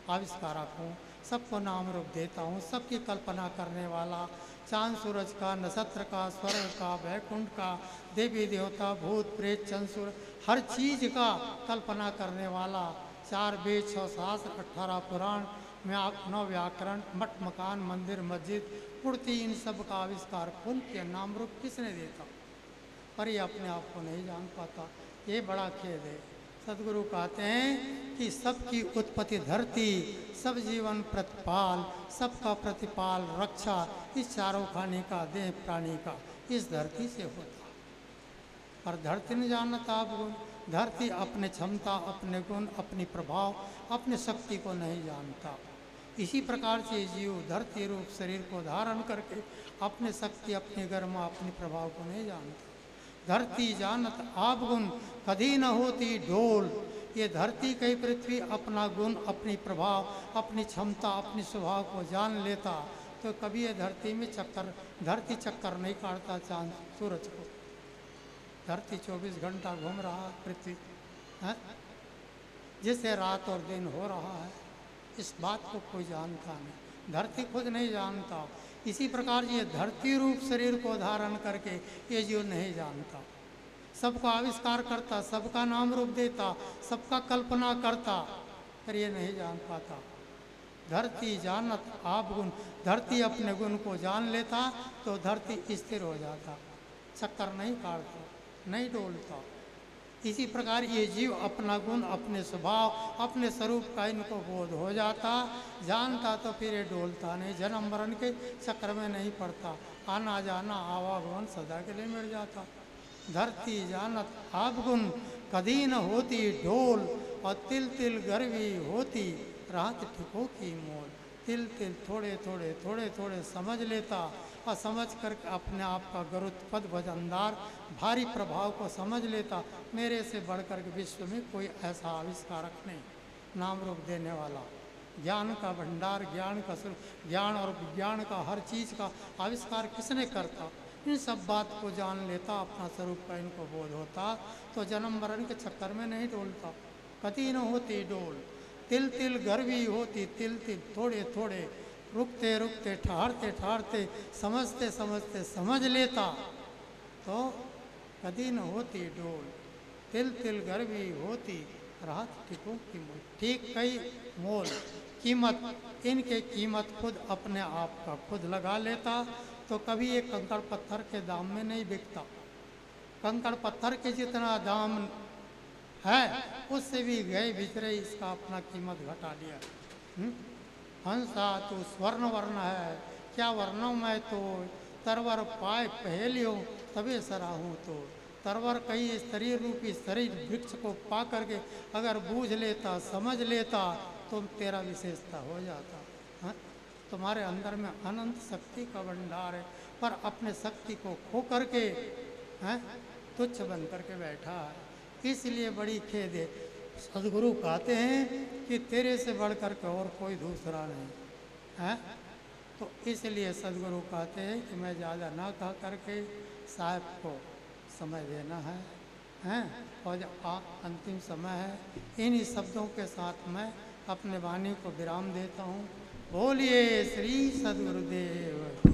आविष्कारक हूँ, सबको नाम रूप देता हूँ, सबकी कल्पना करने वाला, चांद सूरज का, नक्षत्र का, स्वर्ग का, वैकुंठ का, देवी देवता, भूत प्रेत, चंसूर, हर चीज का कल्पना करने वाला, चार वेद, छः शास्त्र, अठारह पुराण, नौ व्याकरण, मठ मकान, मंदिर मस्जिद, मूर्ति, इन सब का आविष्कार कौन किया? नाम रूप किसने देता? पर ये अपने आप को नहीं जान पाता, ये बड़ा खेद है। सदगुरु कहते हैं कि सबकी उत्पत्ति धरती, सब जीवन प्रतिपाल, सबका प्रतिपाल रक्षा, इस चारों खाने का देह प्राणी का इस धरती से होता। पर धरती न जानता आप गुण, धरती अपने क्षमता, अपने गुण, अपनी प्रभाव, अपने शक्ति को नहीं जानता। इसी प्रकार से जीव धरती रूप शरीर को धारण करके अपने शक्ति, अपनी गरिमा, अपने प्रभाव को नहीं जानता। धरती जानत आप गुण, कभी न होती डोल। ये धरती कई पृथ्वी अपना गुण, अपनी प्रभाव, अपनी क्षमता, अपनी स्वभाव को जान लेता तो कभी ये धरती में चक्कर, धरती चक्कर नहीं काटता चांद सूरज को। धरती चौबीस घंटा घूम रहा है पृथ्वी है, जिससे रात और दिन हो रहा है, इस बात को कोई जानता नहीं, धरती खुद नहीं जानता। इसी प्रकार ये धरती रूप शरीर को धारण करके ये जीव नहीं जानता, सबका आविष्कार करता, सबका नाम रूप देता, सबका कल्पना करता, पर ये नहीं जान पाता। धरती जानत आप गुण, धरती अपने गुण को जान लेता तो धरती स्थिर हो जाता, चक्कर नहीं काटता, नहीं डोलता। इसी प्रकार ये जीव अपना गुण, अपने स्वभाव, अपने स्वरूप का इनको बोध हो जाता, जानता तो फिर ये डोलता नहीं, जन्म मरण के चक्कर में नहीं पड़ता, आना जाना आवागमन सदा के लिए मिल जाता। धरती जानत आप गुण, कभी न होती डोल, और तिल तिल गर्वी होती रात ठिको की मोल। तिल तिल थोड़े थोड़े थोड़े थोड़े समझ लेता, और समझ कर अपने आप का गरुत पद वजनदार भारी प्रभाव को समझ लेता। मेरे से बढ़कर के विश्व में कोई ऐसा आविष्कारक नहीं, नाम रूप देने वाला, ज्ञान का भंडार, ज्ञान का स्वरूप, ज्ञान और विज्ञान का हर चीज़ का आविष्कार किसने करता? इन सब बात को जान लेता, अपना स्वरूप का इनको बोध होता तो जन्म मरण के चक्कर में नहीं डोलता। कभी न होती डोल, तिल तिल गर्वी होती, तिल तिल थोड़े थोड़े, रुकते रुकते, ठहरते ठहरते, समझते समझते समझ लेता तो कभी न होती डोल। तिल तिल गर्वी होती रात ठिको की मोल। ठीक कई मोल, कीमत, इनके कीमत खुद अपने आप का खुद लगा लेता तो कभी ये कंकड़ पत्थर के दाम में नहीं बिकता। कंकड़ पत्थर के जितना दाम है उससे भी गए बिचरे इसका अपना कीमत घटा लिया। हुँ? हंसा तो स्वर्ण वर्ण है, क्या वर्णों में तो तरवर पाए पहेलियों तबे सराहूँ। तो तरवर कई शरीर रूपी शरीर वृक्ष को पा करके अगर बूझ लेता, समझ लेता तो तेरा विशेषता हो जाता। हाँ? तुम्हारे अंदर में अनंत शक्ति का भंडार है, पर अपने शक्ति को खो करके हैं तुच्छ बन करके बैठा है। इसलिए बड़ी खेद है। सदगुरु कहते हैं कि तेरे से बढ़कर के और कोई दूसरा नहीं है। तो इसलिए सदगुरु कहते हैं कि मैं ज़्यादा ना कह करके साहब को समय देना है, हैं? और जब आ अंतिम समय है, इन्हीं शब्दों के साथ मैं अपने वाणी को विराम देता हूँ। बोलिए श्री सदगुरुदेव की।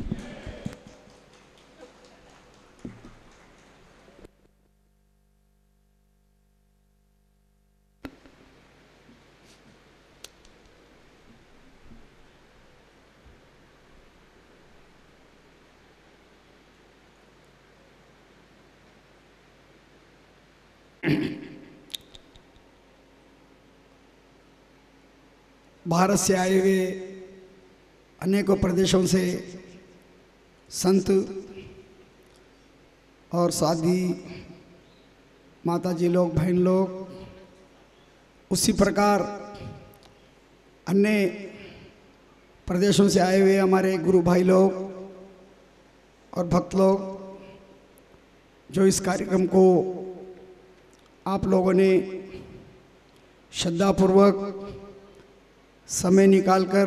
भारत से आए हुए अनेकों प्रदेशों से संत और साधी माता जी लोग, बहन लोग, उसी प्रकार अन्य प्रदेशों से आए हुए हमारे गुरु भाई लोग और भक्त लोग, जो इस कार्यक्रम को आप लोगों ने श्रद्धापूर्वक समय निकालकर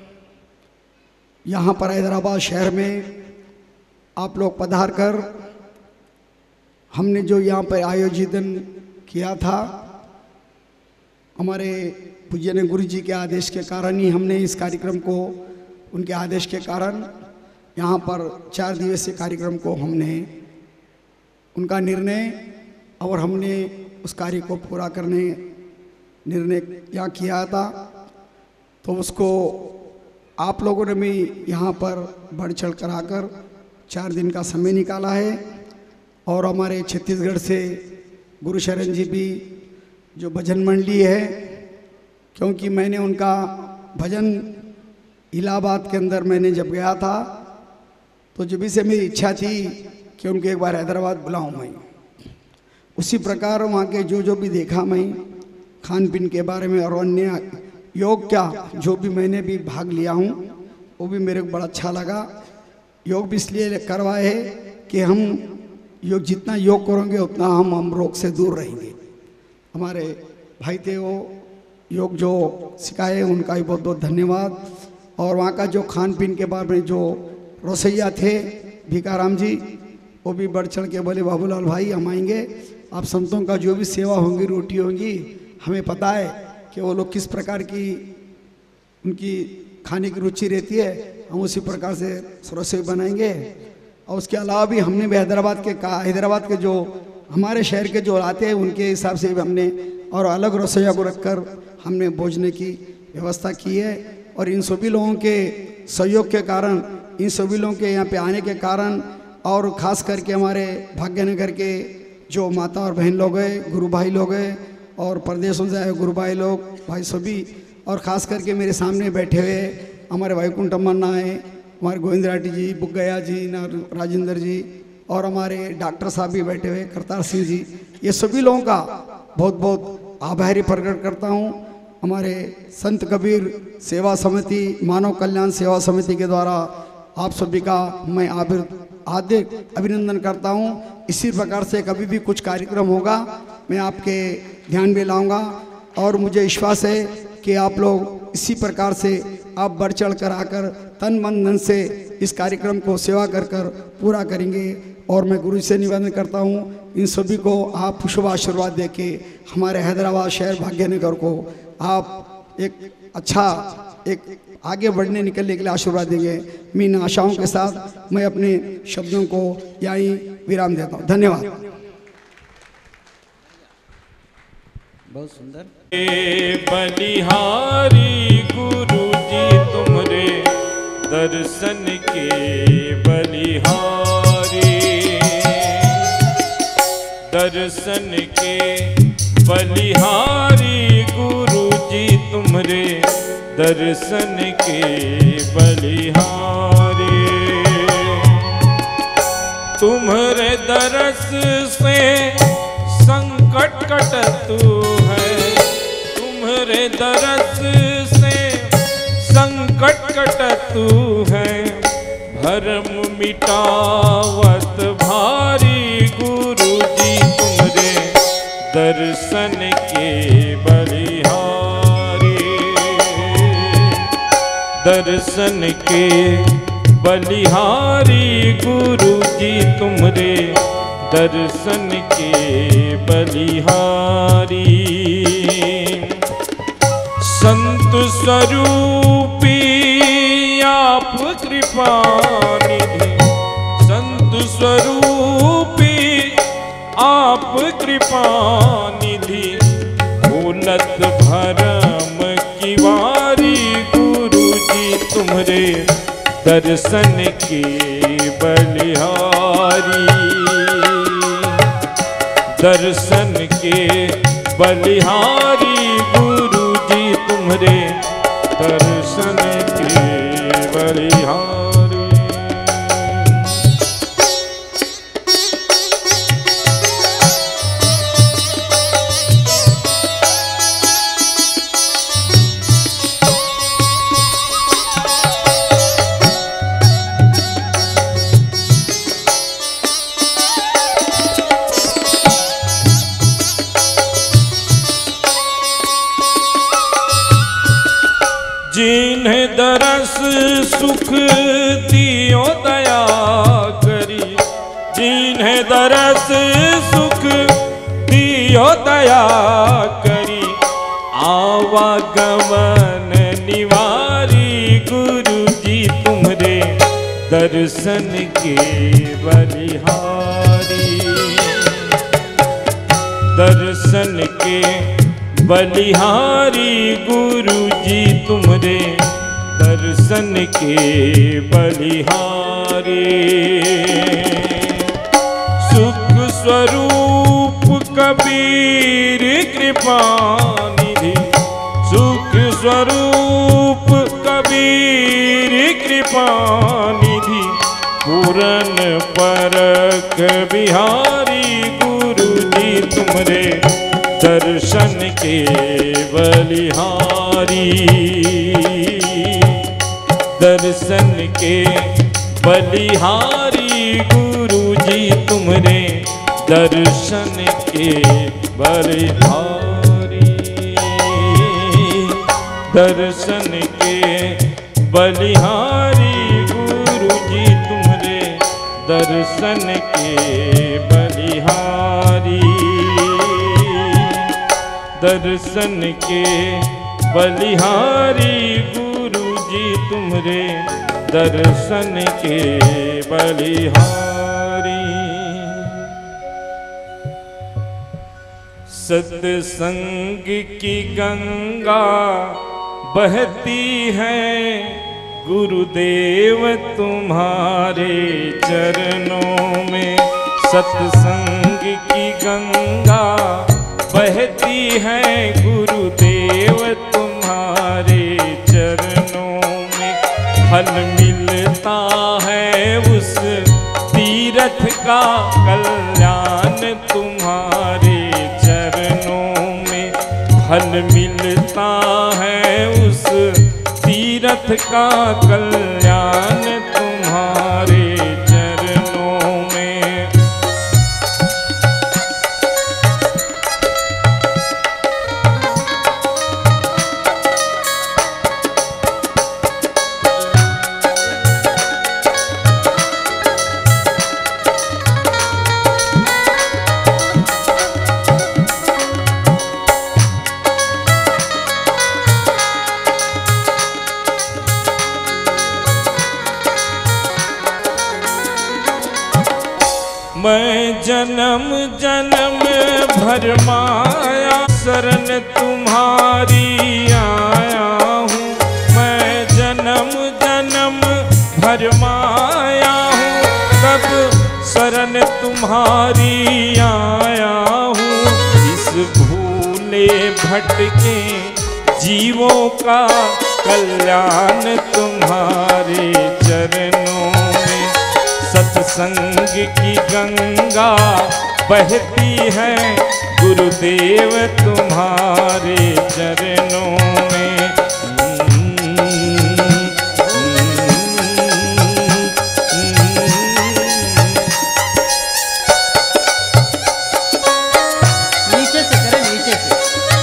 यहाँ पर हैदराबाद शहर में आप लोग पधार कर हमने जो यहाँ पर आयोजन किया था, हमारे पूज्य ने गुरु जी के आदेश के कारण ही हमने इस कार्यक्रम को, उनके आदेश के कारण यहाँ पर चार दिवसीय कार्यक्रम को हमने, उनका निर्णय और हमने उस कार्य को पूरा करने निर्णय यहाँ किया था, तो उसको आप लोगों ने भी यहाँ पर बढ़ चढ़ कर आकर चार दिन का समय निकाला है। और हमारे छत्तीसगढ़ से गुरु शरण जी भी जो भजन मंडली है, क्योंकि मैंने उनका भजन इलाहाबाद के अंदर मैंने जब गया था तो जब से मेरी इच्छा थी कि उनके एक बार हैदराबाद बुलाऊं मैं। उसी प्रकार वहाँ के जो जो भी देखा मैं खान पीन के बारे में और अन्य योग क्या जो भी मैंने भी भाग लिया हूँ वो भी मेरे को बड़ा अच्छा लगा। योग भी इसलिए करवाए है कि हम योग जितना योग करेंगे उतना हम हम रोग से दूर रहेंगे। हमारे भाई थे वो योग जो सिखाए उनका भी बहुत बहुत धन्यवाद। और वहाँ का जो खान पीन के बारे में जो रसोइया थे भिकाराम जी, वो भी बढ़ चढ़ के बोले बाबूलाल भाई हम आएंगे, आप संतों का जो भी सेवा होंगी रोटी होंगी, हमें पता है कि वो लोग किस प्रकार की उनकी खाने की रुचि रहती है, हम उसी प्रकार से रसोई बनाएंगे। और उसके अलावा भी हमने भी हैदराबाद के कहा, हैदराबाद के जो हमारे शहर के जो आते हैं उनके हिसाब से भी हमने और अलग रसोइया को रखकर हमने भोजने की व्यवस्था की है। और इन सभी लोगों के सहयोग के कारण, इन सभी लोगों के यहाँ पे आने के कारण, और ख़ास करके हमारे भाग्यनगर के जो माता और बहन लोग हैं, गुरु भाई लोग हैं, और प्रदेशों से आए गुरु भाई लोग भाई सभी, और ख़ास करके मेरे सामने बैठे हुए हमारे वैकुंठ मन्ना है, हमारे गोविंद राठी जी, बुग्गया जी, राजेंद्र जी, और हमारे डॉक्टर साहब भी बैठे हुए करतार सिंह जी, ये सभी लोगों का बहुत बहुत आभारी प्रकट करता हूँ। हमारे संत कबीर सेवा समिति, मानव कल्याण सेवा समिति के द्वारा आप सभी का मैं हार्दिक अभिनंदन करता हूँ। इसी प्रकार से कभी भी कुछ कार्यक्रम होगा मैं आपके ध्यान में लाऊंगा, और मुझे विश्वास है कि आप लोग इसी प्रकार से आप बढ़ चढ़ कर आकर तन मन धन से इस कार्यक्रम को सेवा कर कर पूरा करेंगे। और मैं गुरु से निवेदन करता हूँ इन सभी को आप शुभ आशीर्वाद दे के हमारे हैदराबाद शहर भाग्यनगर को आप एक अच्छा एक आगे बढ़ने निकलने के लिए आशीर्वाद देंगे। मैं इन आशाओं के साथ मैं अपने शब्दों को यहीं विराम देता हूँ। धन्यवाद। बहुत सुंदर। बलिहारी गुरु जी तुमरे दर्शन के बलिहारी, दर्शन के बलिहारी गुरु जी तुमरे दर्शन के बलिहारी। तुम्हारे दरस से संकट कटतु है, तुम्हारे दरस से संकट कटतु है, भरम मिटावत भारी गुरु जी तुम्हारे दर्शन के बलिहारी, दर्शन के बलिहारी गुरु जी तुम्हारे दर्शन के बलिहारी। संत स्वरूपी आप कृपा निधि, संत स्वरूपी आप कृपा निधि, भूलत भरम की वारी गुरु जी तुम्हारे दर्शन के बलिहारी, दर्शन के बलिहारी गुरु जी तुम्हारे दर्शन के बलिहारी। जिन्हें दरस सुख दियो दया करी, जिन्हें दरस सुख दियो दया करी, आवागमन निवारी गुरु जी तुम्हारे दर्शन के बलिहारी। दर्शन के बलिहारी गुरु जी तुम्हारे दर्शन के बलिहारी। सुख स्वरूप कबीर कृपा निधि। सुख स्वरूप कबीर कृपा निधि। पूरन परख बिहारी गुरु जी तुम्हारे दर्शन के बलिहारी। दर्शन के बलिहारी गुरु जी तुम्हारे दर्शन के बलिहारी। दर्शन के बलिहारी गुरु जी तुम्हारे दर्शन के बलिहारी। दर्शन के बलिहारी गुरु जी तुम्हारे दर्शन के बलिहारी। सत्संग की गंगा बहती है गुरुदेव तुम्हारे चरणों में। सत्संग की गंगा बहती है गुरुदेव तुम्हारे चरणों में। फल मिलता है उस तीर्थ का कल्याण तुम्हारे चरणों में। फल मिलता है उस तीर्थ का कल्याण तुम्हारे चरणों में। मैं जन्म जन्म भर माया शरण तुम्हारी आया हूँ। मैं जन्म जन्म भर माया हूँ तब शरण तुम्हारी आया हूँ। इस भूले भटके जीवों का कल्याण तुम्हारे चरणों में। सत्संग की गंगा बहती है गुरुदेव तुम्हारे चरणों में। नीचे से करें, नीचे से।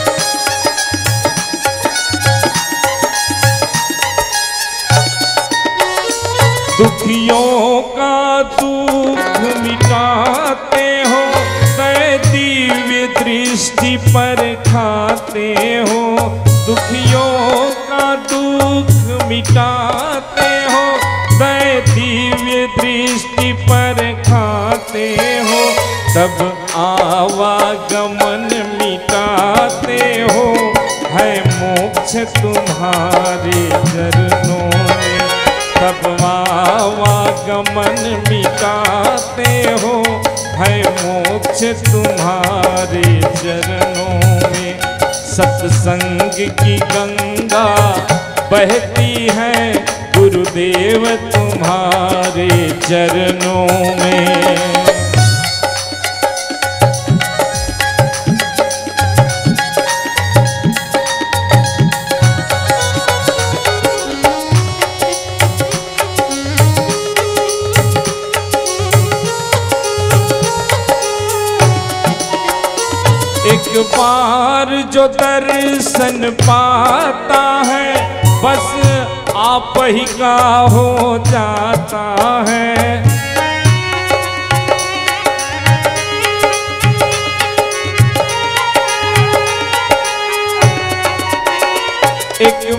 दुखियों का दुख मिटाते हो दया दिव्य दृष्टि पर खाते हो। दुखियों का दुख मिटाते हो दया दिव्य दृष्टि पर खाते हो। तब आवागमन मिटाते हो है मोक्ष तुम्हारे चरणों में। तब आवागमन मिटाते हो है मोक्ष तुम्हारे चरणों में। सत्संग की गंगा बहती है गुरुदेव तुम्हारे चरणों में। एक बार जो दर्शन पाता है बस आप ही का हो जाता है।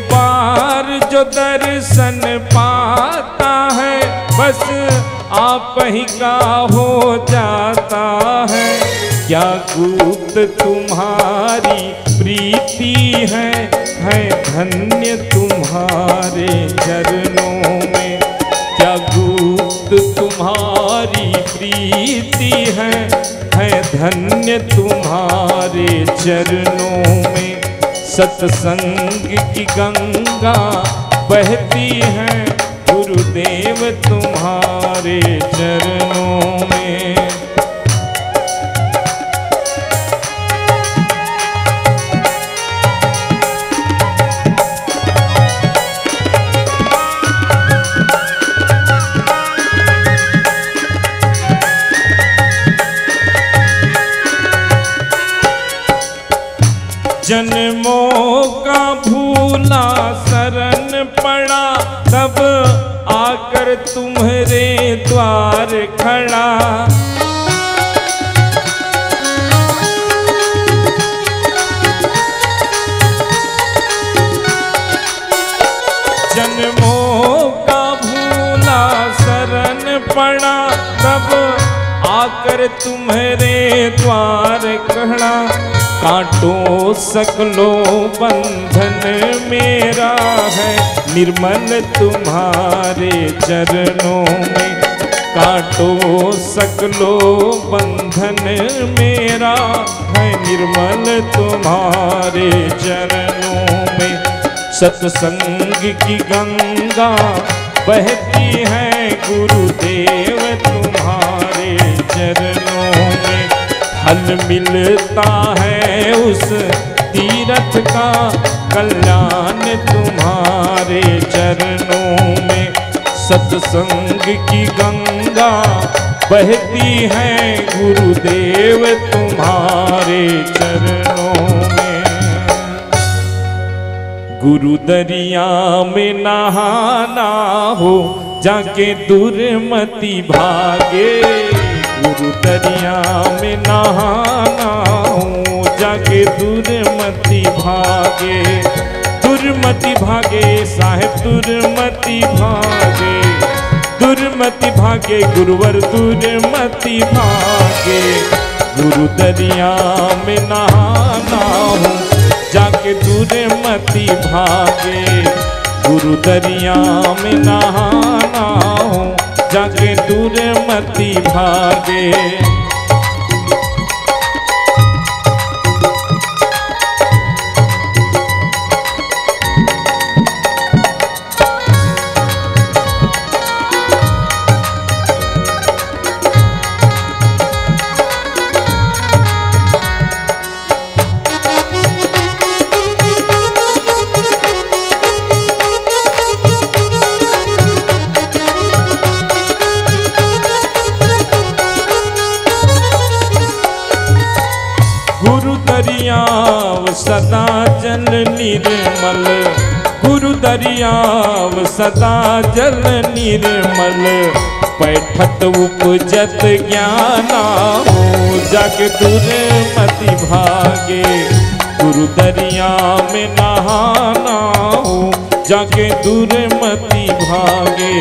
बार जो दर्शन पाता है बस आप ही का हो जाता है। क्या गुप्त तुम्हारी प्रीति है, है धन्य तुम्हारे चरणों में। क्या गुप्त तुम्हारी प्रीति है, है धन्य तुम्हारे चरणों में। सत्संग की गंगा बहती है गुरुदेव तुम्हारे चरणों में। जन्मों का भूला शरण पड़ा तब आकर तुम्हारे द्वार खड़ा। जन्मों का भूला शरण पड़ा तब आकर तुम्हारे द्वार खड़ा। कांटो सकलो बंधन मेरा है निर्मल तुम्हारे चरणों में। कांटो सकलो बंधन मेरा है निर्मल तुम्हारे चरणों में। सत्संग की गंगा बहती है गुरुदेव तुम्हारे चरणों में। फल मिलता है उस तीरथ का कल्याण तुम्हारे चरणों में। सत्संग की गंगा बहती है गुरुदेव तुम्हारे चरणों में। गुरु दरिया में नहाना हो जाके दुर्मति भागे। गुरु दरिया में नहाना हो जाके दुर्मति भागे। दुर्मति भागे साहेब दुर्मति भागे। दुर्मति भागे गुरुवर दुर्मति भागे। गुरु दरिया में नहाना हो जाके दुर्मति भागे। गुरु दरिया में नहाना हो जाके दुर्मति भागे। सदा जल निर्मल गुरु दरियाव सदा जल निर्मल। पैठत उपजत ज्ञाना हो जाके दुर्मति भागे। गुरु दरिया में नहाना हो जाके दुर्मति भागे।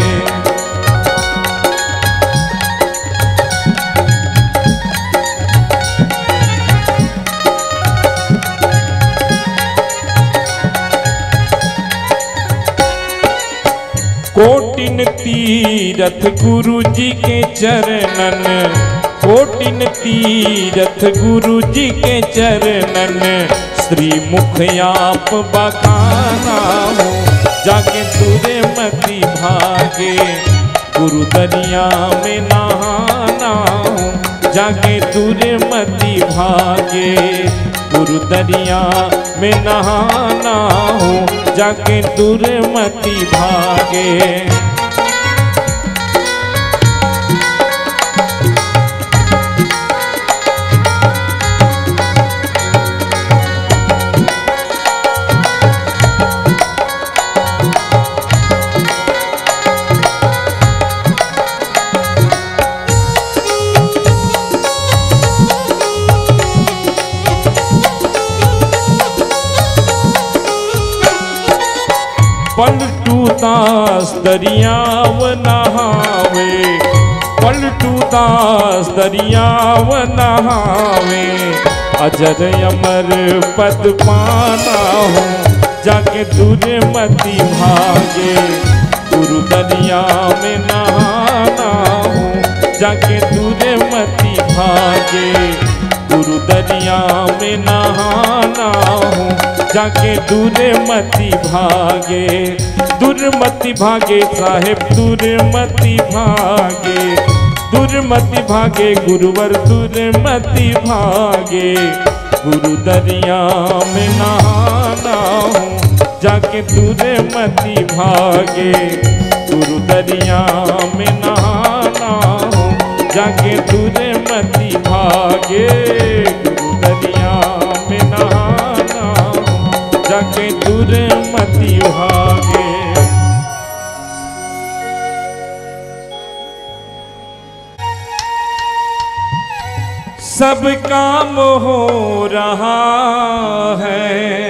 कोटिन तीरथ गुरु जी के चरणन। कोटिन तीरथ गुरु जी के चरणन। श्री मुख आप बखाना हो जाके दुर्मति भागे। गुरु दरिया में नहाना हो जाके दुर्मति भागे। गुरु दरिया में नहाना हो जाके दुर्मति भागे। पलटू दास दरियाव नहावे, पलटू दास दरियाव नहावे, अजर अमर पद पाना हो, जाके दुर्मति भागे, गुरु दरिया में नहाना हो, जाके दुर्मति भागे, गुरु दरिया में नहाना हो, जाके दुर्मति भागे, दुर्मति भागे साहेब दुर्मति भागे, दुर्मति भागे गुरुवर दुर्मति भागे, गुरु दरिया में नहाना हो, जाके दुर्मति भागे, गुरु दरिया में नहाना हो, जाके दुर्मति भागे, गुरु दरिया में नहाना हो, जाके दुर्मति भागे। सब काम हो रहा है,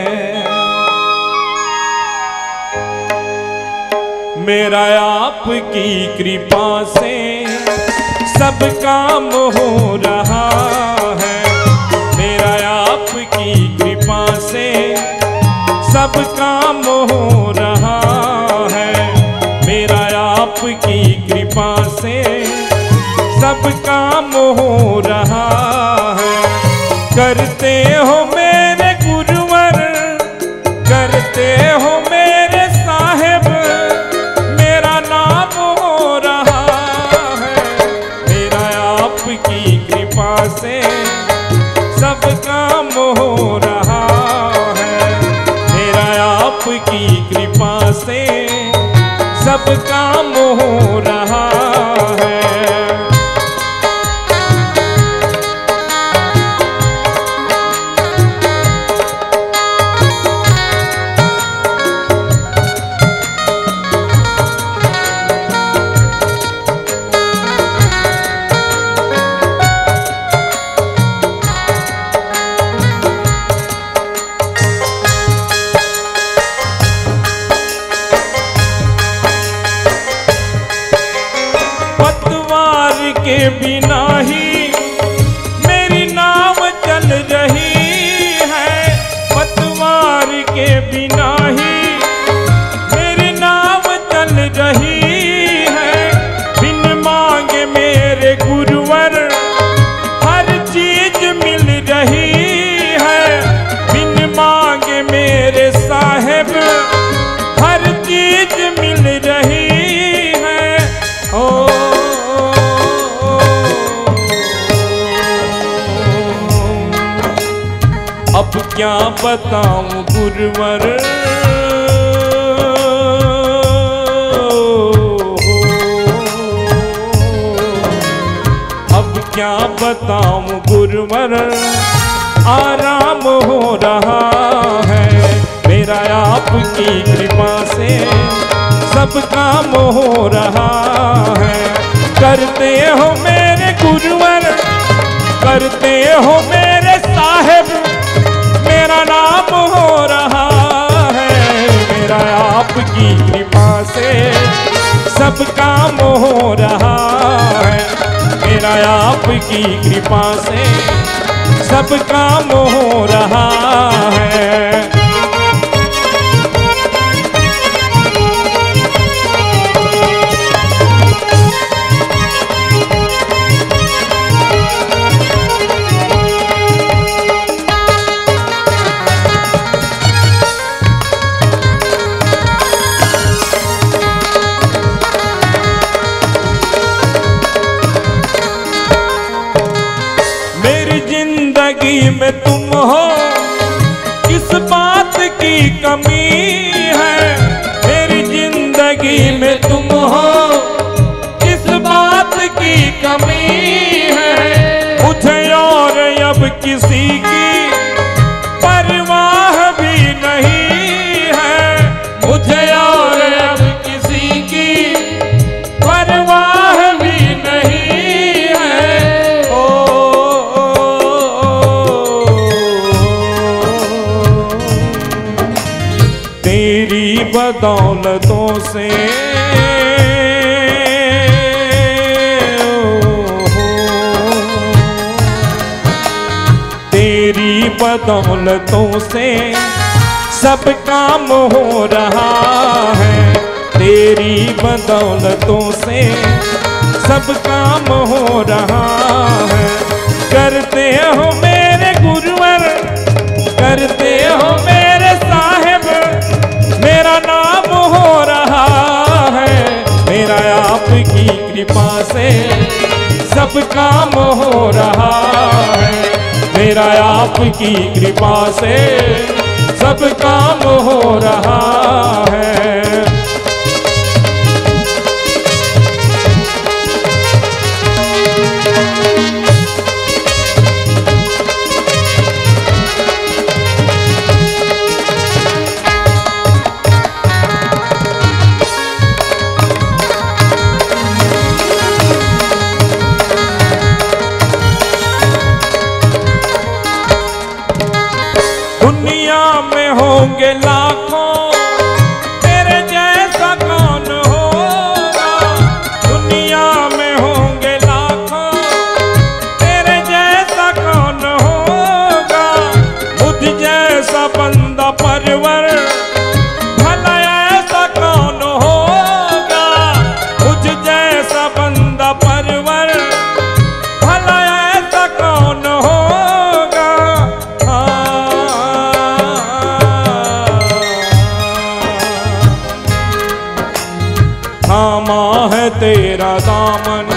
मेरा आपकी कृपा से सब काम हो रहा है, मेरा आपकी कृपा से सब काम हो रहा है, मेरा आपकी कृपा से सब काम हो रहा है, करते हो मेरे गुरुवर, करते हो मेरे साहिब, मेरा नाम हो रहा है, मेरा आपकी कृपा से सब काम हो रहा है, मेरा आपकी कृपा से सब काम हो रहा है। के बिना ही मेरी नाव चल रही है, पतवार के बिना ही मेरी नाव चल रही है, बिन मांगे मेरे गुरुवर हर चीज मिल रही है, बिन मांगे मेरे साहिब हर चीज मिल रही है। ओ अब क्या बताऊं गुरुवर, अब क्या बताऊं गुरुवर, आराम हो रहा है, मेरा आपकी कृपा से सब काम हो रहा है, करते हो मेरे गुरुवर, करते हो मेरे साहिब, मेरा नाम हो रहा है, मेरा आपकी कृपा से सब काम हो रहा है, मेरा आपकी कृपा से सब काम हो रहा है। में तुम हो किस बात की कमी है, मेरी जिंदगी में तुम हो किस बात की कमी है, मुझे और अब किसी की परवाह भी नहीं है, मुझे और अब किसी की परवाह भी नहीं है। ओ तेरी बदौलतों से तेरी बदौलतों से सब काम हो रहा है, तेरी बदौलतों से सब काम हो रहा है। करते हो मेरे गुरुवर, करते हो मेरे साहिब, मेरा नाम हो रहा है। मेरा आपकी कृपा से सब काम हो रहा है, मेरा आपकी कृपा से सब काम हो रहा है। दुनिया में होंगे लाखों, तेरे जैसा कौन होगा। दुनिया में होंगे लाखों, तेरे जैसा कौन होगा। मुझ जैसा बंदा परवर, भला ऐसा कौन होगा। मुझ जैसा बंदा परवर, भला ऐसा कौन होगा। थामा है तेरा दामन,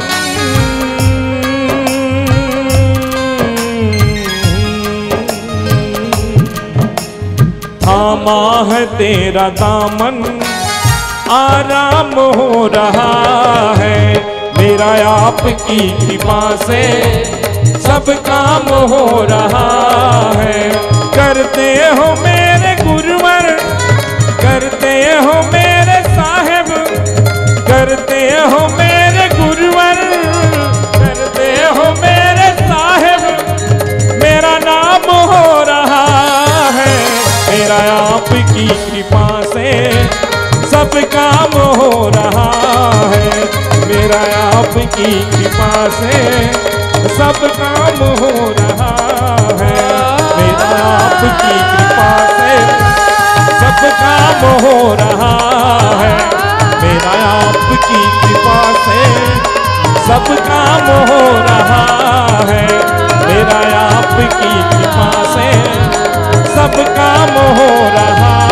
थामा है तेरा दामन, आराम हो रहा है। मेरा आपकी कृपा से सब काम हो रहा है। करते हो मेरे गुरुवर, करते हो मेरे साहिब, करते हो मेरे गुरुवर, करते हो मेरे साहिब, मेरा नाम हो रहा है। मेरा आपकी कृपा से सब काम हो रहा है, मेरा आपकी कृपा से सब काम हो रहा है। मेरा आपकी कृपा से सब काम हो रहा है, मेरा आपकी कृपा से सब काम हो रहा है। मेरा आपकी कृपा से सब काम हो रहा